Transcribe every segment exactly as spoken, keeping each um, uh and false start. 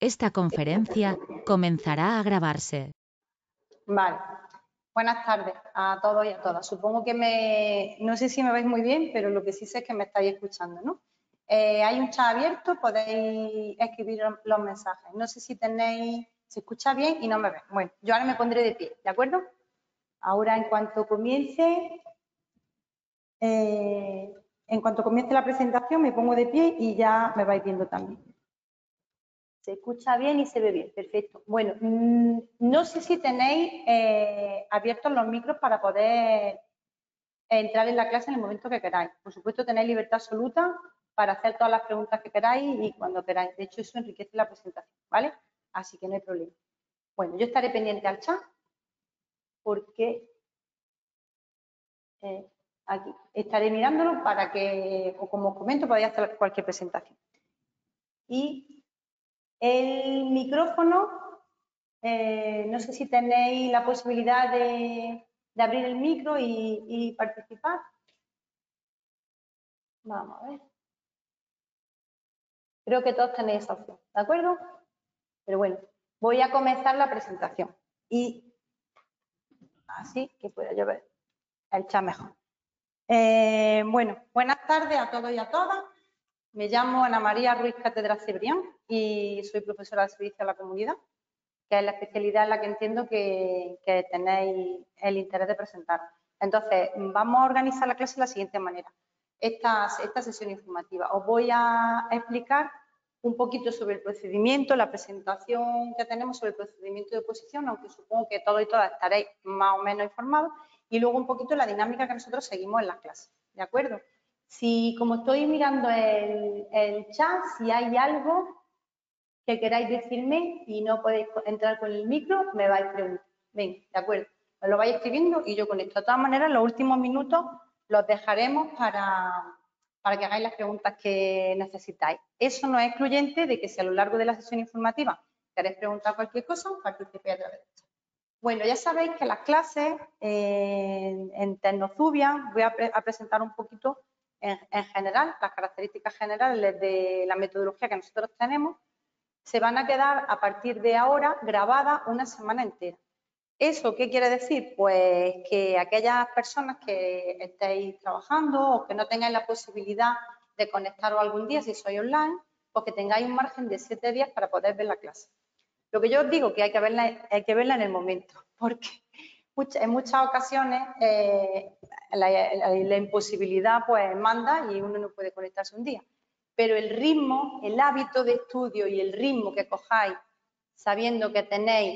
Esta conferencia comenzará a grabarse. Vale. Buenas tardes a todos y a todas. Supongo que me... No sé si me veis muy bien, pero lo que sí sé es que me estáis escuchando, ¿no? Eh, hay un chat abierto, podéis escribir los mensajes. No sé si tenéis... Se escucha bien y no me veis. Bueno, yo ahora me pondré de pie, ¿de acuerdo? Ahora, en cuanto comience... Eh, en cuanto comience la presentación, me pongo de pie y ya me vais viendo también. Se escucha bien y se ve bien, perfecto. Bueno, mmm, no sé si tenéis eh, abiertos los micros para poder entrar en la clase en el momento que queráis. Por supuesto, tenéis libertad absoluta para hacer todas las preguntas que queráis y cuando queráis. De hecho, eso enriquece la presentación, ¿vale? Así que no hay problema. Bueno, yo estaré pendiente al chat porque eh, aquí estaré mirándolo para que, o como os comento, podáis hacer cualquier presentación. Y el micrófono, eh, no sé si tenéis la posibilidad de, de abrir el micro y, y participar. Vamos a ver. Creo que todos tenéis esa opción, ¿de acuerdo? Pero bueno, voy a comenzar la presentación y así que pueda yo ver el chat mejor. Eh, bueno, buenas tardes a todos y a todas. Me llamo Ana María Ruiz Cátedra Cebrián y soy profesora de servicio a la comunidad, que es la especialidad en la que entiendo que, que tenéis el interés de presentar. Entonces, vamos a organizar la clase de la siguiente manera. Esta, esta sesión informativa. Os voy a explicar un poquito sobre el procedimiento, la presentación que tenemos sobre el procedimiento de oposición, aunque supongo que todos y todas estaréis más o menos informados, y luego un poquito la dinámica que nosotros seguimos en las clases, ¿de acuerdo? Si, como estoy mirando el, el chat, si hay algo que queráis decirme y no podéis entrar con el micro, me vais preguntando. Venga, de acuerdo, me lo vais escribiendo y yo conecto. De todas maneras, los últimos minutos los dejaremos para, para que hagáis las preguntas que necesitáis. Eso no es excluyente de que si a lo largo de la sesión informativa queréis preguntar cualquier cosa, participéis a través de esto. Bueno, ya sabéis que las clases eh, en Tecnozubia voy a, pre a presentar un poquito en, en general, las características generales de la metodología que nosotros tenemos. Se van a quedar a partir de ahora grabadas una semana entera. ¿Eso qué quiere decir? Pues que aquellas personas que estéis trabajando o que no tengáis la posibilidad de conectaros algún día si sois online, pues que tengáis un margen de siete días para poder ver la clase. Lo que yo os digo que hay que verla, hay que verla en el momento, porque en muchas ocasiones eh, la, la, la imposibilidad pues manda y uno no puede conectarse un día. Pero el ritmo, el hábito de estudio y el ritmo que cojáis sabiendo que tenéis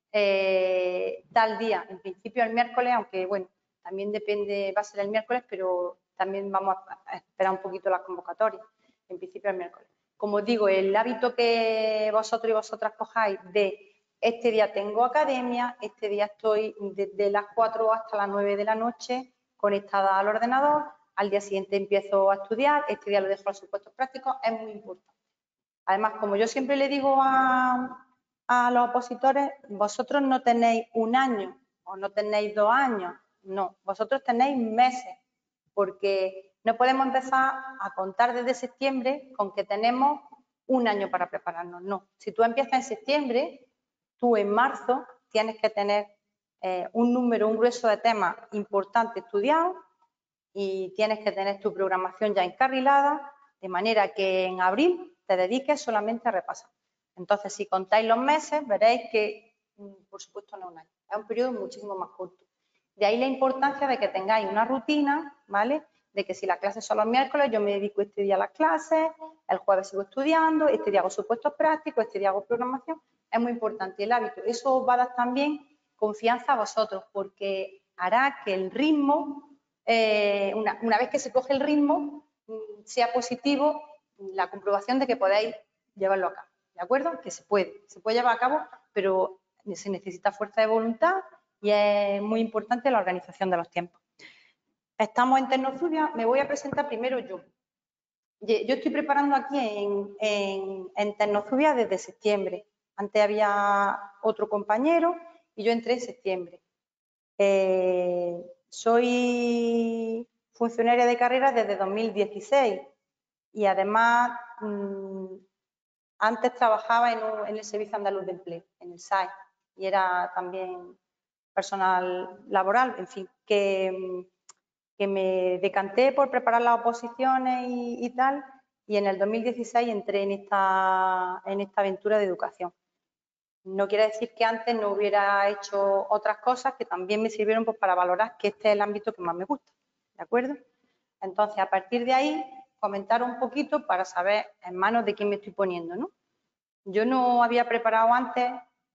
eh, tal día, en principio el miércoles, aunque bueno, también depende, va a ser el miércoles, pero también vamos a esperar un poquito las convocatorias, en principio el miércoles. Como os digo, el hábito que vosotros y vosotras cojáis de este día tengo academia, este día estoy desde las cuatro hasta las nueve de la noche conectada al ordenador, al día siguiente empiezo a estudiar, este día lo dejo a los supuestos prácticos, es muy importante. Además, como yo siempre le digo a, a los opositores, vosotros no tenéis un año o no tenéis dos años, no, vosotros tenéis meses, porque no podemos empezar a contar desde septiembre con que tenemos un año para prepararnos, no. Si tú empiezas en septiembre, tú en marzo tienes que tener eh, un número, un grueso de temas importantes estudiados y tienes que tener tu programación ya encarrilada, de manera que en abril te dediques solamente a repasar. Entonces, si contáis los meses, veréis que, por supuesto, no es un año, es un periodo muchísimo más corto. De ahí la importancia de que tengáis una rutina, ¿vale? De que si las clases son los miércoles, yo me dedico este día a las clases, el jueves sigo estudiando, este día hago supuestos prácticos, este día hago programación. Es muy importante el hábito. Eso os va a dar también confianza a vosotros, porque hará que el ritmo, eh, una, una vez que se coge el ritmo, sea positivo la comprobación de que podáis llevarlo a cabo, ¿de acuerdo? Que se puede, se puede llevar a cabo, pero se necesita fuerza de voluntad y es muy importante la organización de los tiempos. Estamos en Tecnozubia, me voy a presentar primero yo. Yo estoy preparando aquí en, en, en Tecnozubia desde septiembre. Antes había otro compañero y yo entré en septiembre. Eh, soy funcionaria de carrera desde dos mil dieciséis y además mmm, antes trabajaba en, un, en el Servicio Andaluz de Empleo, en el S A E, y era también personal laboral, en fin, que, que me decanté por preparar las oposiciones y, y tal, y en el dos mil dieciséis entré en esta, en esta aventura de educación. No quiere decir que antes no hubiera hecho otras cosas que también me sirvieron pues, para valorar que este es el ámbito que más me gusta, ¿de acuerdo? Entonces, a partir de ahí, comentar un poquito para saber en manos de quién me estoy poniendo, ¿no? Yo no había preparado antes,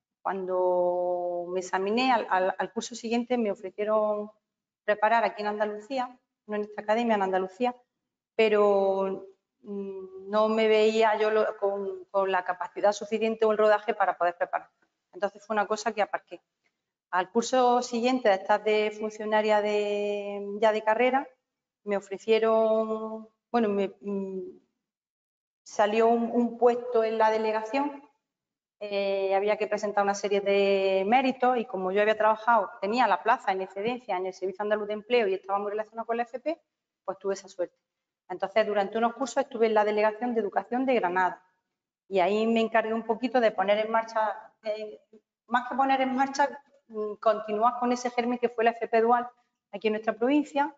cuando me examiné al, al, al curso siguiente me ofrecieron preparar aquí en Andalucía, no en esta academia, en Andalucía, pero mmm, no me veía yo lo, con, con la capacidad suficiente o el rodaje para poder preparar. Entonces fue una cosa que aparqué. Al curso siguiente de estar de funcionaria de, ya de carrera, me ofrecieron, bueno, me, mmm, salió un, un puesto en la delegación. Eh, había que presentar una serie de méritos y como yo había trabajado, tenía la plaza en excedencia en el Servicio Andaluz de Empleo y estaba muy relacionado con la F P, pues tuve esa suerte. Entonces, durante unos cursos estuve en la Delegación de Educación de Granada y ahí me encargué un poquito de poner en marcha, eh, más que poner en marcha, continuar con ese germen que fue la F P dual aquí en nuestra provincia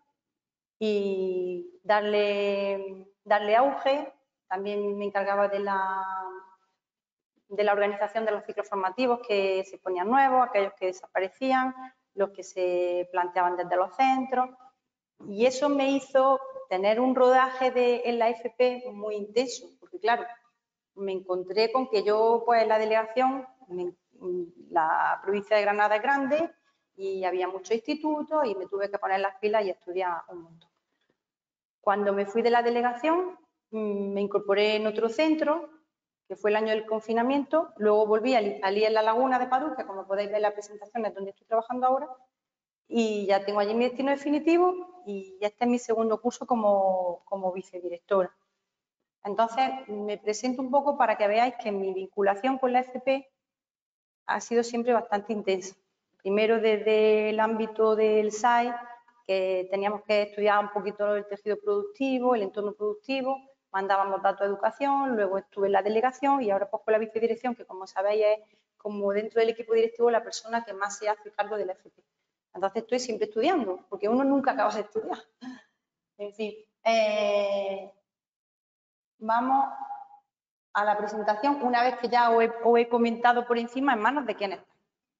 y darle, darle auge. También me encargaba de la de la organización de los ciclos formativos que se ponían nuevos, aquellos que desaparecían, los que se planteaban desde los centros. Y eso me hizo tener un rodaje de, en la F P muy intenso, porque claro, me encontré con que yo, pues en la delegación, me, la provincia de Granada es grande y había muchos institutos y me tuve que poner las pilas y estudiar un montón. Cuando me fui de la delegación, me incorporé en otro centro, que fue el año del confinamiento, luego volví al I E en La Laguna de Padua, que como podéis ver en la presentación es donde estoy trabajando ahora, y ya tengo allí mi destino definitivo y este es mi segundo curso como, como vicedirectora. Entonces, me presento un poco para que veáis que mi vinculación con la F P ha sido siempre bastante intensa. Primero desde el ámbito del S A E, que teníamos que estudiar un poquito el tejido productivo, el entorno productivo, mandábamos datos de educación, luego estuve en la delegación y ahora pues con la vicedirección, que como sabéis es como dentro del equipo directivo la persona que más se hace cargo de la F P. Entonces estoy siempre estudiando, porque uno nunca acaba de estudiar. En fin, eh, vamos a la presentación, una vez que ya os he, os he comentado por encima en manos de quién está.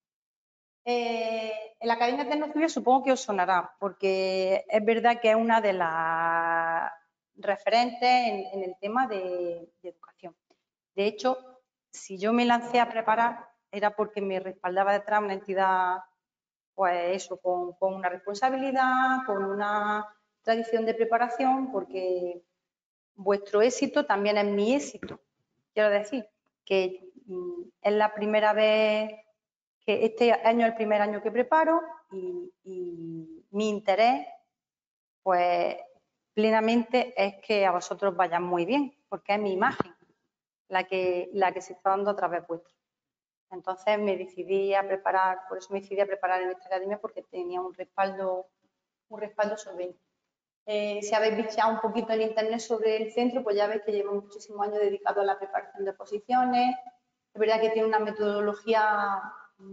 Eh, en la Academia Tecnocivil supongo que os sonará, porque es verdad que es una de las referentes en, en el tema de, de educación. De hecho, si yo me lancé a preparar, era porque me respaldaba detrás una entidad, pues eso, con, con una responsabilidad, con una tradición de preparación, porque vuestro éxito también es mi éxito. Quiero decir que mm, es la primera vez que este año es el primer año que preparo y, y mi interés, pues plenamente es que a vosotros vayan muy bien, porque es mi imagen la que, la que se está dando a través vuestra. Entonces me decidí a preparar, por eso me decidí a preparar en esta academia porque tenía un respaldo, un respaldo solvente. Eh, si habéis visto un poquito en internet sobre el centro, pues ya veis que llevo muchísimos años dedicado a la preparación de oposiciones. Es verdad que tiene una metodología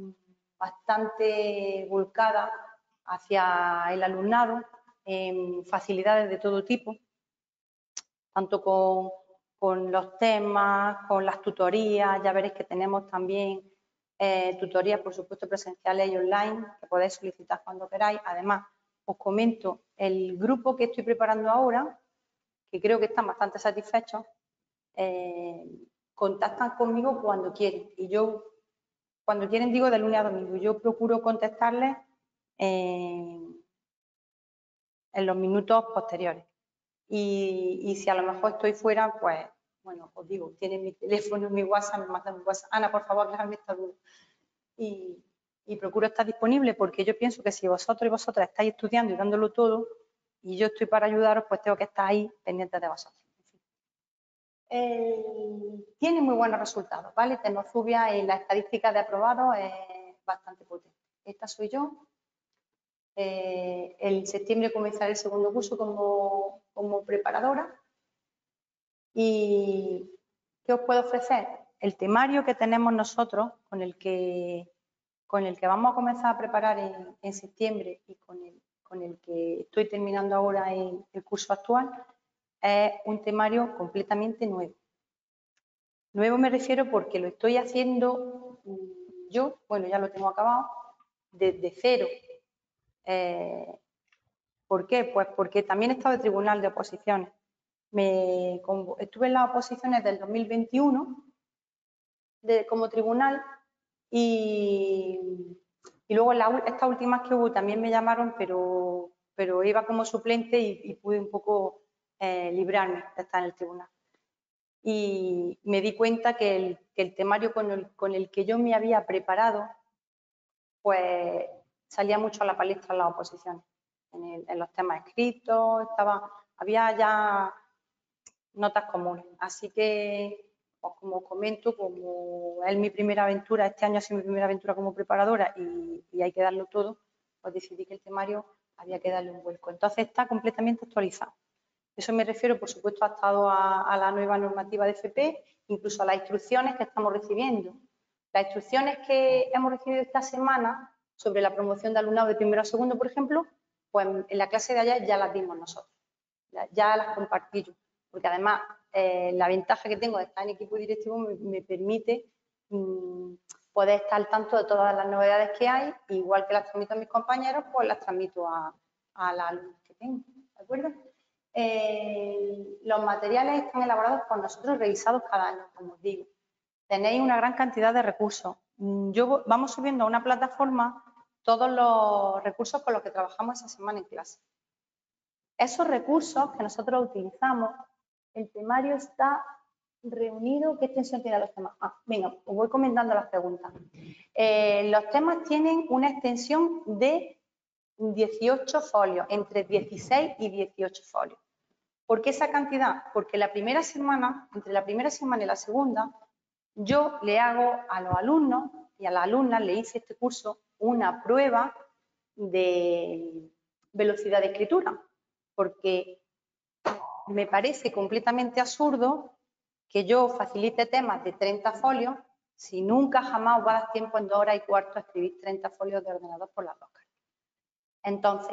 bastante volcada hacia el alumnado, en facilidades de todo tipo, tanto con, con los temas, con las tutorías. Ya veréis que tenemos también eh, tutorías, por supuesto, presenciales y online, que podéis solicitar cuando queráis. Además, os comento el grupo que estoy preparando ahora, que creo que están bastante satisfechos, eh, contactan conmigo cuando quieren. Y yo, cuando quieren, digo de lunes a domingo. Yo procuro contestarles en, en los minutos posteriores. Y, y si a lo mejor estoy fuera, pues, bueno, os digo, tienen mi teléfono, mi WhatsApp, me mandan un WhatsApp. Ana, por favor, déjame esta duda. Y, y procuro estar disponible porque yo pienso que si vosotros y vosotras estáis estudiando y dándolo todo y yo estoy para ayudaros, pues tengo que estar ahí pendiente de vosotros. Eh, tiene muy buenos resultados, ¿vale? Tecnocubia en la estadística de aprobados es bastante potente. Esta soy yo. Eh, en septiembre comenzaré el segundo curso como, como preparadora y ¿qué os puedo ofrecer? El temario que tenemos nosotros, con el que, con el que vamos a comenzar a preparar en, en septiembre y con el, con el que estoy terminando ahora en el curso actual, es un temario completamente nuevo. Nuevo me refiero porque lo estoy haciendo yo, bueno, ya lo tengo acabado, desde cero. Eh, ¿Por qué? Pues porque también he estado de tribunal de oposiciones. Me, estuve en las oposiciones del dos mil veintiuno de, como tribunal y, y luego la, estas últimas que hubo también me llamaron, pero, pero iba como suplente y, y pude un poco eh, librarme de estar en el tribunal. Y me di cuenta que el, que el temario con el, con el que yo me había preparado, pues salía mucho a la palestra en las oposiciones. En, el, en los temas escritos, estaba, había ya notas comunes. Así que, pues como comento, como es mi primera aventura, este año ha sido mi primera aventura como preparadora y, y hay que darlo todo, pues decidí que el temario había que darle un vuelco. Entonces está completamente actualizado. Eso me refiero, por supuesto, ha estado a, a la nueva normativa de F P, incluso a las instrucciones que estamos recibiendo. Las instrucciones que hemos recibido esta semana sobre la promoción de alumnado de primero a segundo, por ejemplo, pues en la clase de ayer ya las dimos nosotros, ya las compartí yo, porque además eh, la ventaja que tengo de estar en equipo directivo me, me permite mmm, poder estar al tanto de todas las novedades que hay, igual que las transmito a mis compañeros, pues las transmito a, a las alumnas que tengo, ¿de acuerdo? Eh, los materiales están elaborados por nosotros, revisados cada año, como os digo. Tenéis una gran cantidad de recursos. Yo, vamos subiendo a una plataforma todos los recursos con los que trabajamos esa semana en clase. Esos recursos que nosotros utilizamos, el temario está reunido. ¿Qué extensión tienen los temas? Ah, venga, os voy comentando las preguntas. Eh, los temas tienen una extensión de dieciocho folios, entre dieciséis y dieciocho folios. ¿Por qué esa cantidad? Porque la primera semana, entre la primera semana y la segunda, yo le hago a los alumnos y a las alumnas, le hice este curso una prueba de velocidad de escritura, porque me parece completamente absurdo que yo facilite temas de treinta folios si nunca jamás os va a dar tiempo en dos horas y cuarto a escribir treinta folios de ordenador por las dos caras. Entonces,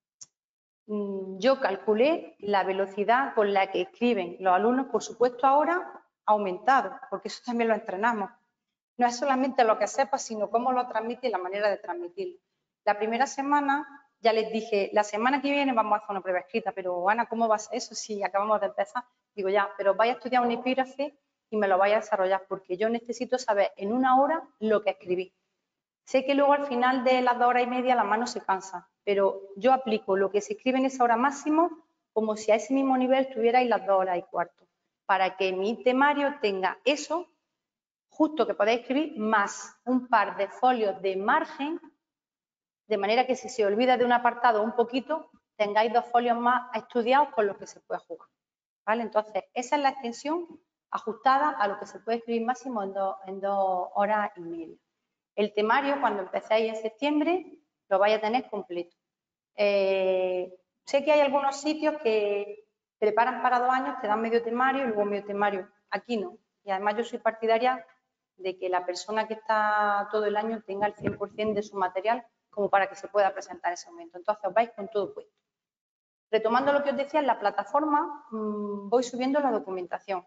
yo calculé la velocidad con la que escriben los alumnos, por supuesto ahora ha aumentado, porque eso también lo entrenamos. No es solamente lo que sepas, sino cómo lo transmite y la manera de transmitirlo. La primera semana ya les dije, la semana que viene vamos a hacer una prueba escrita, pero Ana, ¿cómo va a ser eso si acabamos de empezar? Digo, ya, pero vais a estudiar un epígrafe y me lo vais a desarrollar, porque yo necesito saber en una hora lo que escribí. Sé que luego al final de las dos horas y media la mano se cansa, pero yo aplico lo que se escribe en esa hora máximo como si a ese mismo nivel estuvierais las dos horas y cuarto, para que mi temario tenga eso justo que podéis escribir, más un par de folios de margen, de manera que si se olvida de un apartado un poquito, tengáis dos folios más estudiados con los que se puede jugar. ¿Vale? Entonces, esa es la extensión ajustada a lo que se puede escribir máximo en, do, en dos horas y media. El temario, cuando empecéis en septiembre, lo vais a tener completo. Eh, sé que hay algunos sitios que preparan para dos años, te dan medio temario y luego medio temario. Aquí no. Y además yo soy partidaria de que la persona que está todo el año tenga el cien por cien de su material como para que se pueda presentar ese momento. Entonces os vais con todo puesto. Retomando lo que os decía, en la plataforma mmm, voy subiendo la documentación.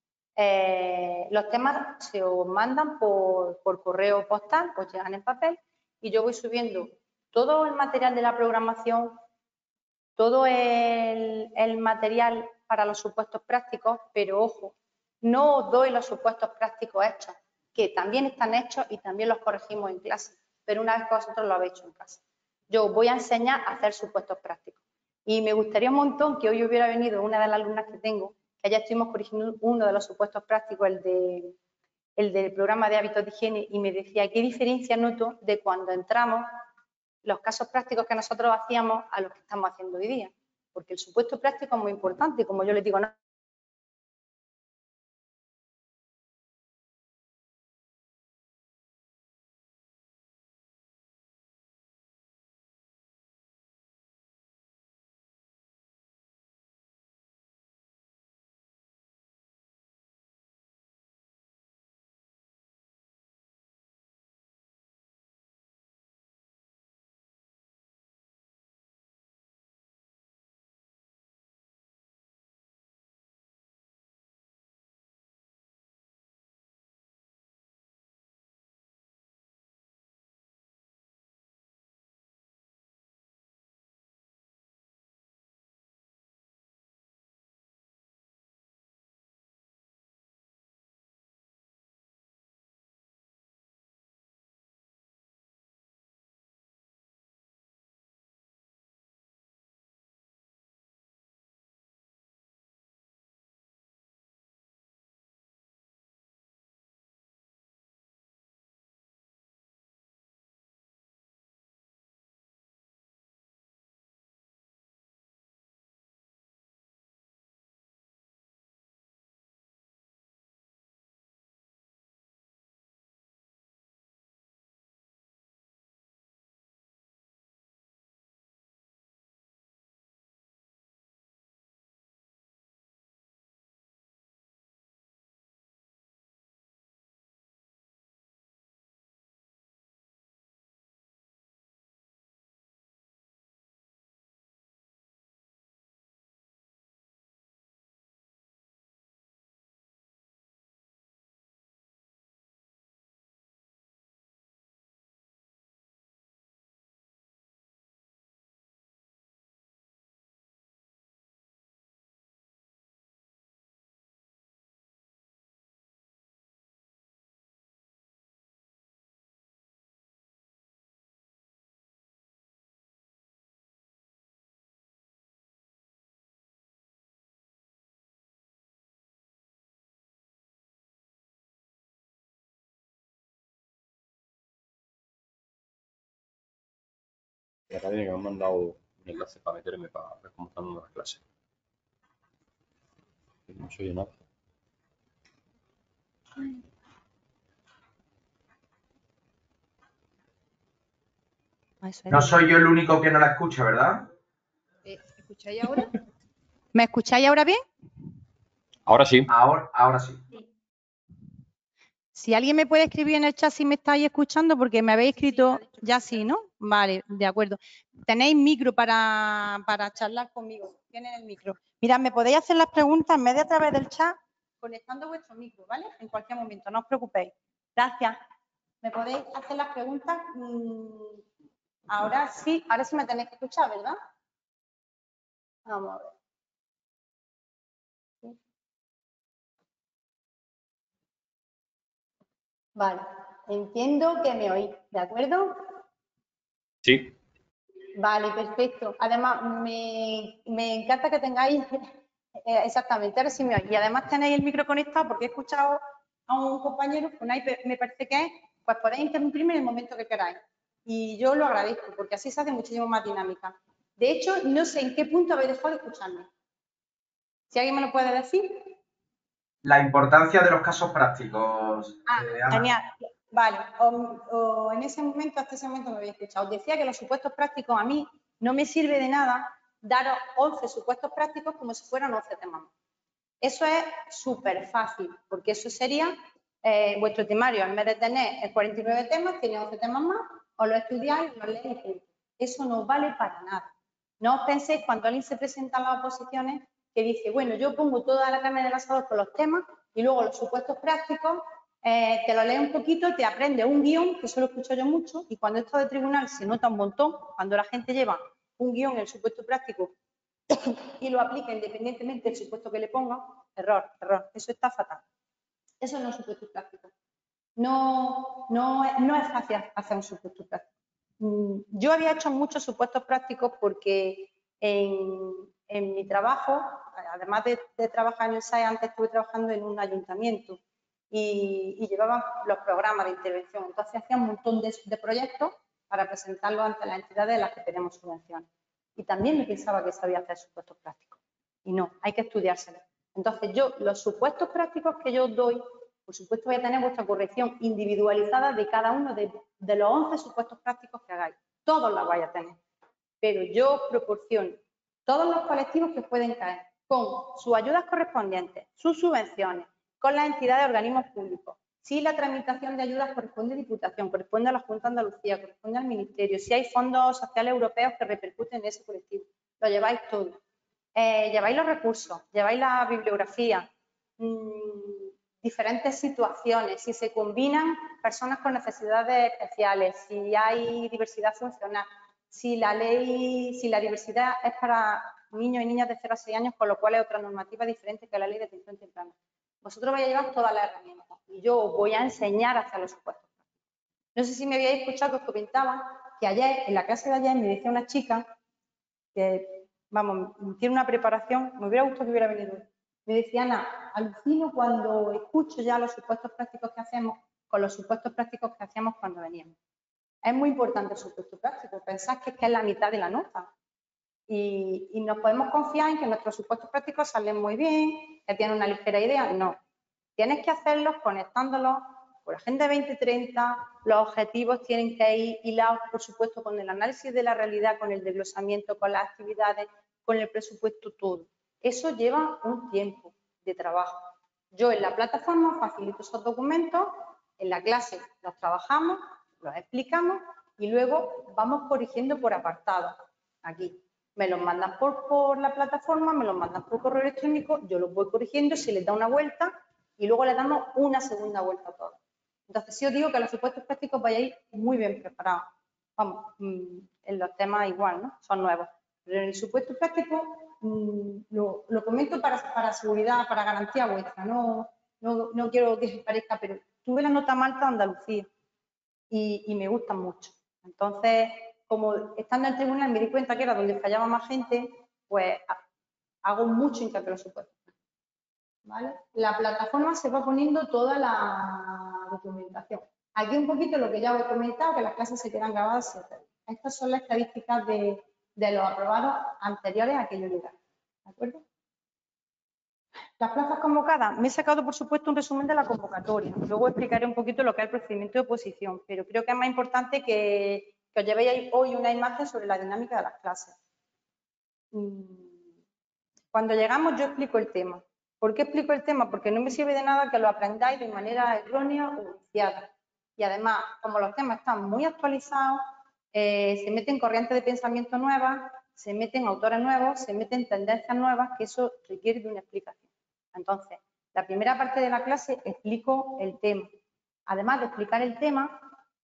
Eh, los temas se os mandan por, por correo postal, os llegan en papel y yo voy subiendo todo el material de la programación, todo el, el material para los supuestos prácticos, pero ojo, no os doy los supuestos prácticos hechos, que también están hechos y también los corregimos en clase, pero una vez que vosotros lo habéis hecho en casa. Yo os voy a enseñar a hacer supuestos prácticos. Y me gustaría un montón que hoy hubiera venido una de las alumnas que tengo, que ya estuvimos corrigiendo uno de los supuestos prácticos, el, de, el del programa de hábitos de higiene, y me decía, ¿qué diferencia noto de cuando entramos los casos prácticos que nosotros hacíamos a los que estamos haciendo hoy día? Porque el supuesto práctico es muy importante, como yo les digo, no La academia que me han mandado un enlace para meterme para ver cómo están las clases. No se oye nada. No soy yo el único que no la escucha, ¿verdad? Eh, ¿Escucháis ahora? ¿Me escucháis ahora bien? Ahora sí. Ahora, ahora sí. Si alguien me puede escribir en el chat si me estáis escuchando, porque me habéis escrito ya sí, ¿no? Vale, de acuerdo. Tenéis micro para, para charlar conmigo. Tienen el micro. Mirad, me podéis hacer las preguntas en vez de a través del chat, conectando vuestro micro, ¿vale? En cualquier momento, no os preocupéis. Gracias. ¿Me podéis hacer las preguntas? Mm, ahora sí, ahora sí me tenéis que escuchar, ¿verdad? Vamos a ver. Vale, entiendo que me oís, ¿de acuerdo? Sí. Vale, perfecto. Además, me, me encanta que tengáis, eh, exactamente, ahora sí me oís. Y además tenéis el micro conectado porque he escuchado a un compañero, Unai, me parece que es, pues podéis interrumpirme en el momento que queráis. Y yo lo agradezco porque así se hace muchísimo más dinámica. De hecho, no sé en qué punto habéis dejado de escucharme. Si alguien me lo puede decir. La importancia de los casos prácticos. Ah, eh, Ana. genial. Vale, o, o en ese momento, hasta ese momento me habéis escuchado. Os decía que los supuestos prácticos a mí no me sirve de nada daros once supuestos prácticos como si fueran once temas más. Eso es súper fácil, porque eso sería eh, vuestro temario, en vez de tener cuarenta y nueve temas, tiene once temas más, os lo estudiáis, lo leéis y punto. Eso no vale para nada. No os penséis cuando alguien se presenta a las oposiciones que dice, bueno, yo pongo toda la carne del asador con los temas y luego los supuestos prácticos, eh, te lo lees un poquito, te aprendes un guión, que eso lo escucho yo mucho, y cuando esto de tribunal se nota un montón, cuando la gente lleva un guión en el supuesto práctico y lo aplica independientemente del supuesto que le ponga, error, error, eso está fatal. Eso no es un supuesto práctico. No, no, no es fácil hacer un supuesto práctico. Yo había hecho muchos supuestos prácticos porque en, en mi trabajo, además de, de trabajar en el S A E, antes estuve trabajando en un ayuntamiento y, y llevaba los programas de intervención. Entonces hacía un montón de, de proyectos para presentarlos ante las entidades de las que tenemos subvenciones. Y también me pensaba que sabía hacer supuestos prácticos. Y no, hay que estudiárselos. Entonces yo, los supuestos prácticos que yo doy, por supuesto voy a tener vuestra corrección individualizada de cada uno de, de los once supuestos prácticos que hagáis. Todos los vais a tener. Pero yo proporciono todos los colectivos que pueden caer con sus ayudas correspondientes, sus subvenciones, con las entidades de organismos públicos. Si la tramitación de ayudas corresponde a Diputación, corresponde a la Junta de Andalucía, corresponde al Ministerio, si hay fondos sociales europeos que repercuten en ese colectivo, lo lleváis todo. Eh, lleváis los recursos, lleváis la bibliografía, mmm, diferentes situaciones, si se combinan personas con necesidades especiales, si hay diversidad funcional, si la ley, si la diversidad es para niños y niñas de cero a seis años, con lo cual es otra normativa diferente que la ley de atención temprana. Vosotros vais a llevar todas las herramientas y yo os voy a enseñar a hacer los supuestos. No sé si me habíais escuchado que os comentaba que ayer, en la clase de ayer, me decía una chica que, vamos, tiene una preparación, me hubiera gustado que hubiera venido hoy. Me decía, Ana, alucino cuando escucho ya los supuestos prácticos que hacemos con los supuestos prácticos que hacíamos cuando veníamos. Es muy importante el supuesto práctico, pensad que es, que es la mitad de la nota. Y, y nos podemos confiar en que nuestros supuestos prácticos salen muy bien, que tienen una ligera idea. No, tienes que hacerlos conectándolos por Agenda veinte treinta, los objetivos tienen que ir hilados, por supuesto, con el análisis de la realidad, con el desglosamiento, con las actividades, con el presupuesto, todo. Eso lleva un tiempo de trabajo. Yo en la plataforma facilito esos documentos, en la clase los trabajamos, los explicamos y luego vamos corrigiendo por apartado. Aquí me los mandan por, por la plataforma, me los mandan por correo electrónico, yo los voy corrigiendo, si les da una vuelta y luego le damos una segunda vuelta a todos. Entonces, sí os digo que los supuestos prácticos vayáis muy bien preparados. Vamos, en los temas igual, ¿no? Son nuevos. Pero en el supuesto práctico lo, lo comento para, para seguridad, para garantía vuestra. No, no, no quiero que os parezca, pero tuve la nota más alta de Andalucía y, y me gustan mucho. Entonces, como estando en el tribunal me di cuenta que era donde fallaba más gente, pues hago mucho hincapié en los supuestos. ¿Vale? La plataforma se va poniendo toda la documentación. Aquí un poquito lo que ya os he comentado, que las clases se quedan grabadas. Estas son las estadísticas de, de los aprobados anteriores a que yo llegara. ¿De acuerdo? Las plazas convocadas. Me he sacado, por supuesto, un resumen de la convocatoria. Luego explicaré un poquito lo que es el procedimiento de oposición, pero creo que es más importante que, que os llevéis hoy una imagen sobre la dinámica de las clases. Cuando llegamos yo explico el tema. ¿Por qué explico el tema? Porque no me sirve de nada que lo aprendáis de manera errónea o viciada. Y además, como los temas están muy actualizados, eh, se meten corrientes de pensamiento nuevas, se meten autores nuevos, se meten tendencias nuevas, que eso requiere de una explicación. Entonces, la primera parte de la clase explico el tema. Además de explicar el tema,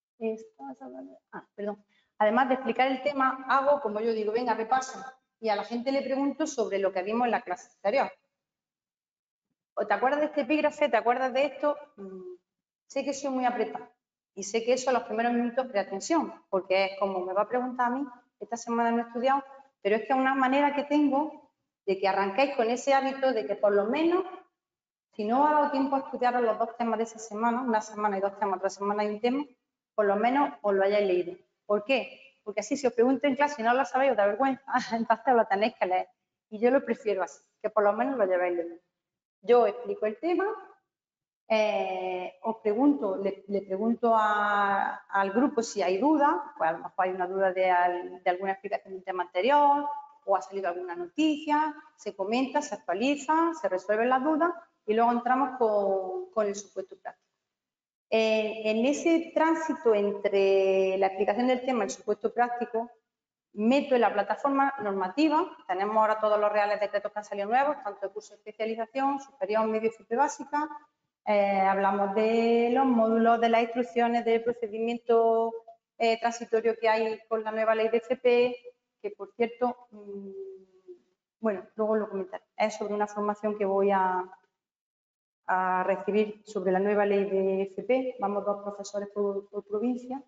ah, perdón. Además de explicar el tema, hago, como yo digo, venga, repaso. Y a la gente le pregunto sobre lo que vimos en la clase anterior. ¿O te acuerdas de este epígrafe? ¿Te acuerdas de esto? Mm, sé que soy muy apretada. Y sé que eso a los primeros minutos crea tensión, porque es como me va a preguntar a mí, esta semana no he estudiado, pero es que es una manera que tengo de que arranquéis con ese hábito de que por lo menos, si no os ha dado tiempo a estudiar los dos temas de esa semana, una semana y dos temas, otra semana y un tema, por lo menos os lo hayáis leído. ¿Por qué? Porque así si os pregunto en clase y no lo sabéis os da vergüenza, entonces lo tenéis que leer. Y yo lo prefiero así, que por lo menos lo llevéis leído. Yo explico el tema, eh, os pregunto, le, le pregunto a, al grupo si hay dudas, pues a lo mejor hay una duda de, de alguna explicación del tema anterior, o ha salido alguna noticia, se comenta, se actualiza, se resuelven las dudas y luego entramos con, con el supuesto práctico. Eh, en ese tránsito entre la explicación del tema y el supuesto práctico, meto en la plataforma normativa, tenemos ahora todos los reales decretos que han salido nuevos, tanto de curso de especialización, superior, medio y F P básica, eh, hablamos de los módulos, de las instrucciones, del procedimiento eh, transitorio que hay con la nueva ley de F P, que por cierto, mmm, bueno, luego lo comentaré, es sobre una formación que voy a, a recibir sobre la nueva ley de F P, vamos dos profesores por, por provincia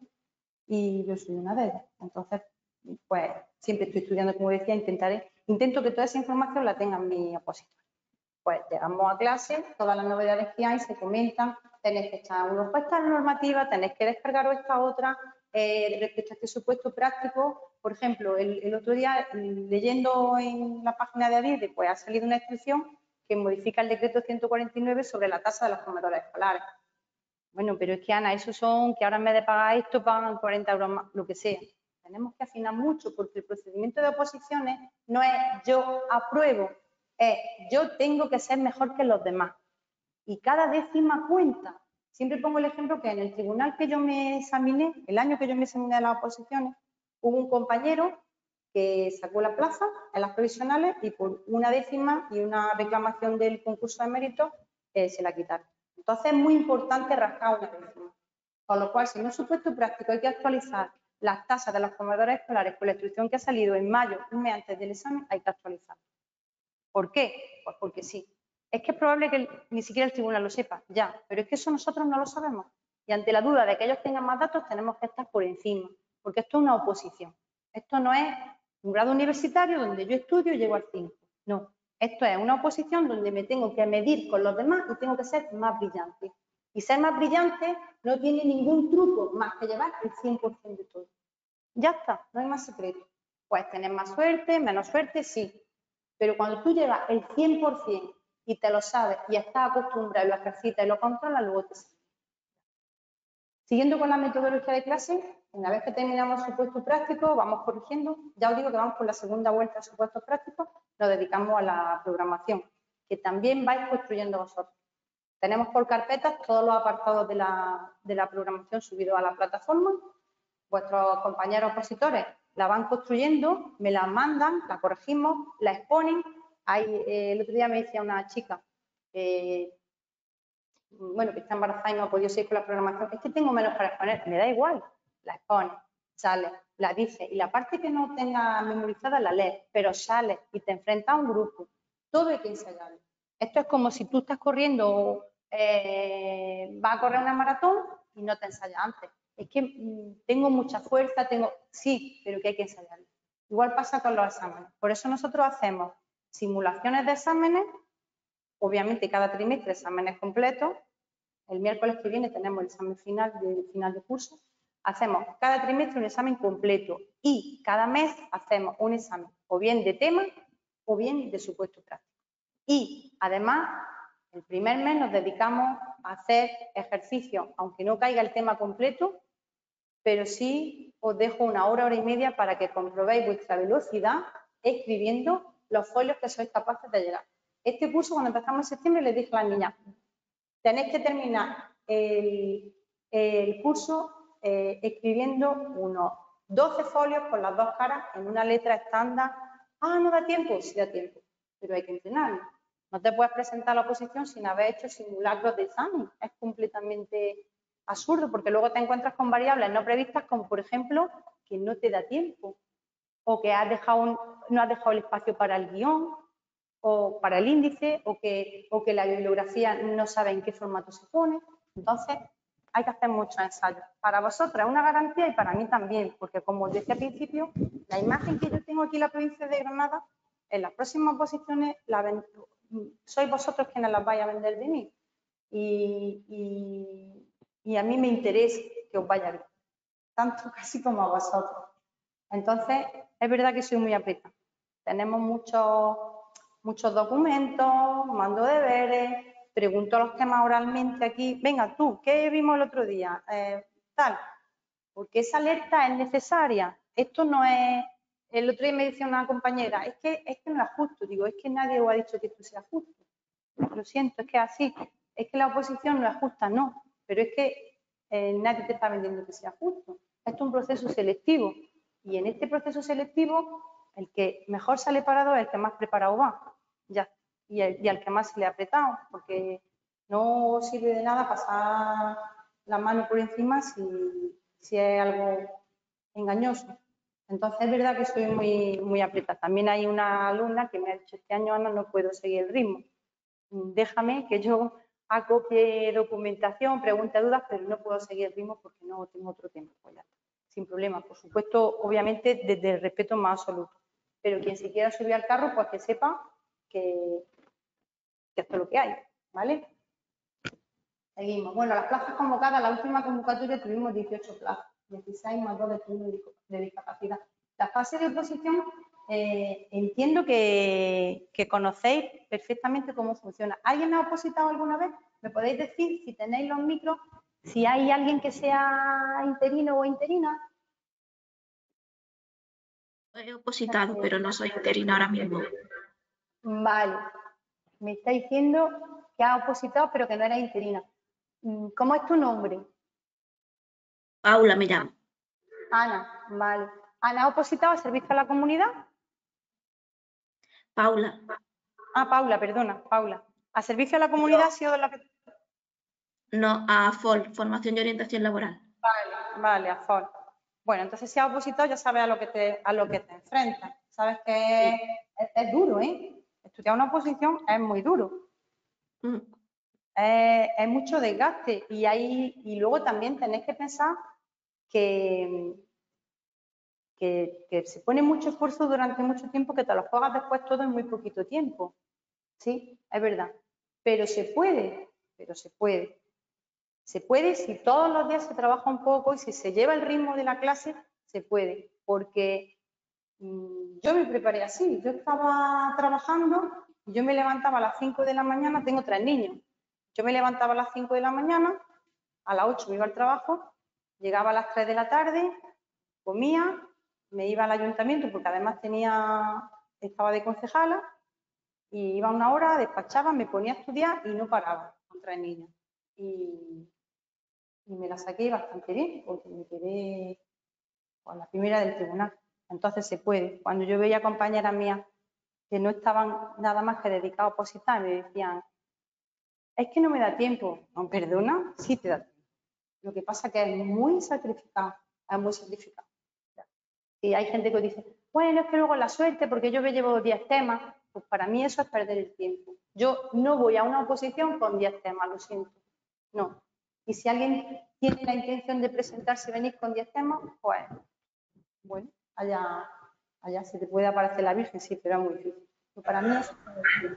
y yo soy una de ellas, entonces pues siempre estoy estudiando, como decía, intentaré, intento que toda esa información la tengan mi opositor. Pues llegamos a clase, todas las novedades que hay se comentan, tenéis que echar unos para esta normativa, tenéis que descargaros esta otra, eh, respecto a este supuesto práctico, por ejemplo, el, el otro día leyendo en la página de ADIRE, pues ha salido una instrucción que modifica el decreto ciento cuarenta y nueve sobre la tasa de los comedores escolares. Bueno, pero es que Ana, eso son que ahora en vez de pagar esto pagan cuarenta euros más, lo que sea. Tenemos que afinar mucho porque el procedimiento de oposiciones no es yo apruebo, es yo tengo que ser mejor que los demás. Y cada décima cuenta. Siempre pongo el ejemplo que en el tribunal que yo me examiné, el año que yo me examiné de las oposiciones, hubo un compañero que sacó la plaza en las provisionales y por una décima y una reclamación del concurso de méritos eh, se la quitaron. Entonces es muy importante rascar una décima. Con lo cual, si no es supuesto práctico, hay que actualizar las tasas de los comedores escolares con la instrucción que ha salido en mayo, un mes antes del examen, hay que actualizarlo. ¿Por qué? Pues porque sí. Es que es probable que el, ni siquiera el tribunal lo sepa, ya, pero es que eso nosotros no lo sabemos. Y ante la duda de que ellos tengan más datos, tenemos que estar por encima, porque esto es una oposición. Esto no es un grado universitario donde yo estudio y llego al cinco. No, esto es una oposición donde me tengo que medir con los demás y tengo que ser más brillante. Y ser más brillante no tiene ningún truco más que llevar el cien por cien de todo. Ya está, no hay más secreto. Puedes tener más suerte, menos suerte, sí. Pero cuando tú llevas el cien por cien y te lo sabes y estás acostumbrado y lo ejercitas y lo controlas, luego te sale. Siguiendo con la metodología de clase, una vez que terminamos el supuesto práctico, vamos corrigiendo. Ya os digo que vamos por la segunda vuelta de supuestos prácticos, nos dedicamos a la programación, que también vais construyendo vosotros. Tenemos por carpetas todos los apartados de la, de la programación subidos a la plataforma. Vuestros compañeros opositores la van construyendo, me la mandan, la corregimos, la exponen. Hay, eh, el otro día me decía una chica, eh, bueno, que está embarazada y no ha podido seguir con la programación, es que tengo menos para exponer, me da igual, la expone, sale, la dice, y la parte que no tenga memorizada la lees, pero sale y te enfrentas a un grupo, todo hay que ensayarlo. Esto es como si tú estás corriendo, eh, vas a correr una maratón y no te ensayas antes. Es que mmm, tengo mucha fuerza, tengo, sí, pero que hay que ensayarlo. Igual pasa con los exámenes. Por eso nosotros hacemos simulaciones de exámenes, obviamente cada trimestre exámenes completos. El miércoles que viene tenemos el examen final de final de curso. hacemos cada trimestre un examen completo y cada mes hacemos un examen o bien de tema o bien de supuesto práctico. Y además, el primer mes nos dedicamos a hacer ejercicios, aunque no caiga el tema completo, pero sí os dejo una hora, hora y media para que comprobéis vuestra velocidad escribiendo los folios que sois capaces de llegar. Este curso, cuando empezamos en septiembre, les dije a las niñas, tenéis que terminar el, el curso eh, escribiendo unos doce folios con las dos caras en una letra estándar. Ah, ¿no da tiempo? Sí da tiempo, pero hay que entrenarlo. No te puedes presentar a la oposición sin haber hecho simulacros de examen. Es completamente absurdo, porque luego te encuentras con variables no previstas, como por ejemplo, que no te da tiempo, o que has dejado un, no has dejado el espacio para el guión, o para el índice, o que, o que la bibliografía no sabe en qué formato se pone. Entonces, hay que hacer muchos ensayos. Para vosotros es una garantía y para mí también, porque como os decía al principio, la imagen que yo tengo aquí en la provincia de Granada, en las próximas oposiciones la ven, sois vosotros quienes las vais a vender de mí. Y, y, y a mí me interesa que os vaya bien, tanto casi como a vosotros. Entonces, es verdad que soy muy apretada. Tenemos muchos, muchos documentos, mando deberes, pregunto los temas oralmente aquí. Venga, tú, ¿qué vimos el otro día? Eh, tal, porque esa alerta es necesaria. Esto no es... El otro día me decía una compañera, es que, es que no es justo. Digo, es que nadie os ha dicho que esto sea justo. Lo siento, es que así. Es que la oposición no es justa, no. Pero es que eh, nadie te está vendiendo que sea justo. Esto es un proceso selectivo. Y en este proceso selectivo, el que mejor sale parado es el que más preparado va. Ya. Y, el, y al que más se le ha apretado. Porque no sirve de nada pasar la mano por encima si, si es algo engañoso. Entonces, es verdad que soy muy, muy apretada. También hay una alumna que me ha dicho, este año, Ana, no puedo seguir el ritmo. Déjame que yo acopie documentación, pregunte dudas, pero no puedo seguir el ritmo porque no tengo otro tiempo. Pues ya está. Sin problema. Por supuesto, obviamente, desde el respeto más absoluto. Pero quien se quiera subir al carro, pues que sepa que, que esto es lo que hay. ¿Vale? Seguimos. Bueno, las plazas convocadas, la última convocatoria tuvimos dieciocho plazas. dieciséis más dos de estudios de discapacidad. La fase de oposición, eh, entiendo que, que conocéis perfectamente cómo funciona. ¿Alguien ha opositado alguna vez? ¿Me podéis decir, si tenéis los micros, si hay alguien que sea interino o interina? He opositado, pero no soy interina ahora mismo. Vale. Me está diciendo que ha opositado, pero que no era interina. ¿Cómo es tu nombre? Paula me llamo. Ana, vale. ¿Ana ha opositado al servicio a la comunidad? Paula. Ah, Paula, perdona, Paula. ¿A servicio a la comunidad ha sido la que...? No, a F O L, Formación y Orientación Laboral. Vale, vale, a F O L. Bueno, entonces si has opositado ya sabes a lo que te, a lo que te enfrentas. Sabes que sí. es, es duro, ¿eh? Estudiar una oposición es muy duro. Mm. Es, es mucho desgaste y, hay, y luego también tenéis que pensar que... Que, que se pone mucho esfuerzo durante mucho tiempo, que te lo juegas después todo en muy poquito tiempo. Sí, es verdad. Pero se puede, pero se puede. Se puede si todos los días se trabaja un poco y si se lleva el ritmo de la clase, se puede. Porque mmm, yo me preparé así. Yo estaba trabajando y yo me levantaba a las cinco de la mañana, tengo tres niños. Yo me levantaba a las cinco de la mañana, a las ocho me iba al trabajo, llegaba a las tres de la tarde, comía, me iba al ayuntamiento porque además tenía, estaba de concejala y iba una hora, despachaba, me ponía a estudiar y no paraba con tres niños. Y, y me la saqué bastante bien porque me quedé con la primera del tribunal. Entonces se puede. Cuando yo veía compañeras mías que no estaban nada más que dedicadas a opositar, me decían, es que no me da tiempo. No, perdona, sí te da tiempo. Lo que pasa es que es muy sacrificado, es muy sacrificado. Y hay gente que dice, bueno, es que luego la suerte, porque yo me llevo diez temas, pues para mí eso es perder el tiempo. Yo no voy a una oposición con diez temas, lo siento. No. Y si alguien tiene la intención de presentarse y venir con diez temas, pues, bueno, allá, allá se te puede aparecer la Virgen, sí, pero es muy difícil. Pero para mí eso es perder el tiempo.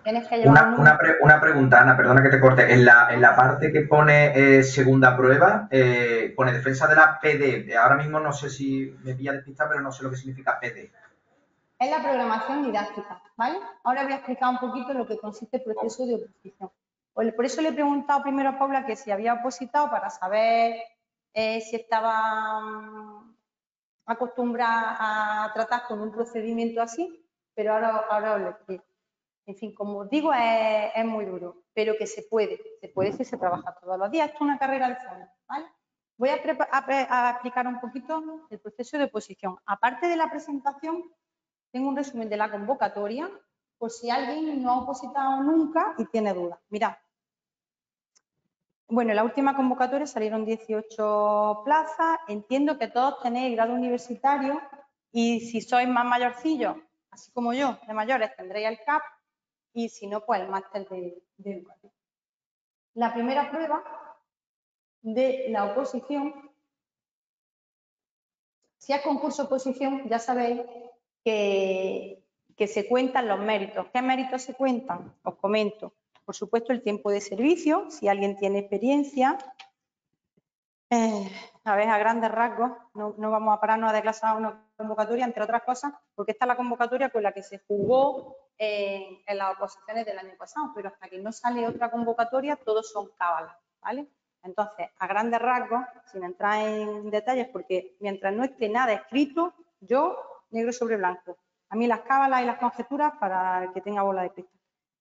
Tienes que llevar Una, un una, pre- una pregunta, Ana, perdona que te corte. En la, en la parte que pone eh, segunda prueba, eh, pone defensa de la P D. Ahora mismo no sé si me pilla despistado, pero no sé lo que significa P D. Es la programación didáctica, ¿vale? Ahora voy a explicar un poquito lo que consiste el proceso de oposición. Pues por eso le he preguntado primero a Paula que si había opositado para saber eh, si estaba mm, acostumbrada a tratar con un procedimiento así, pero ahora, ahora os lo explico. En fin, como os digo, es, es muy duro, pero que se puede, se puede si se trabaja todos los días. Esto es una carrera de fondo, ¿vale? Voy a, a, a explicar un poquito el proceso de oposición. Aparte de la presentación, tengo un resumen de la convocatoria por si alguien no ha opositado nunca y tiene dudas. Mirad. Bueno, en la última convocatoria salieron dieciocho plazas. Entiendo que todos tenéis grado universitario y si sois más mayorcillos, así como yo, de mayores, tendréis el C A P y si no, pues el máster de, de educación. La primera prueba de la oposición, si es concurso oposición, ya sabéis que que se cuentan los méritos. ¿Qué méritos se cuentan? Os comento. Por supuesto, el tiempo de servicio, si alguien tiene experiencia. Eh, a ver, a grandes rasgos, no, no vamos a pararnos a desglosar una convocatoria, entre otras cosas, porque esta es la convocatoria con la que se jugó eh, en las oposiciones del año pasado, pero hasta que no sale otra convocatoria, todos son cábalas, ¿vale? Entonces, a grandes rasgos, sin entrar en detalles, porque mientras no esté nada escrito, yo, negro sobre blanco. A mí las cábalas y las conjeturas para el que tenga bola de cristal.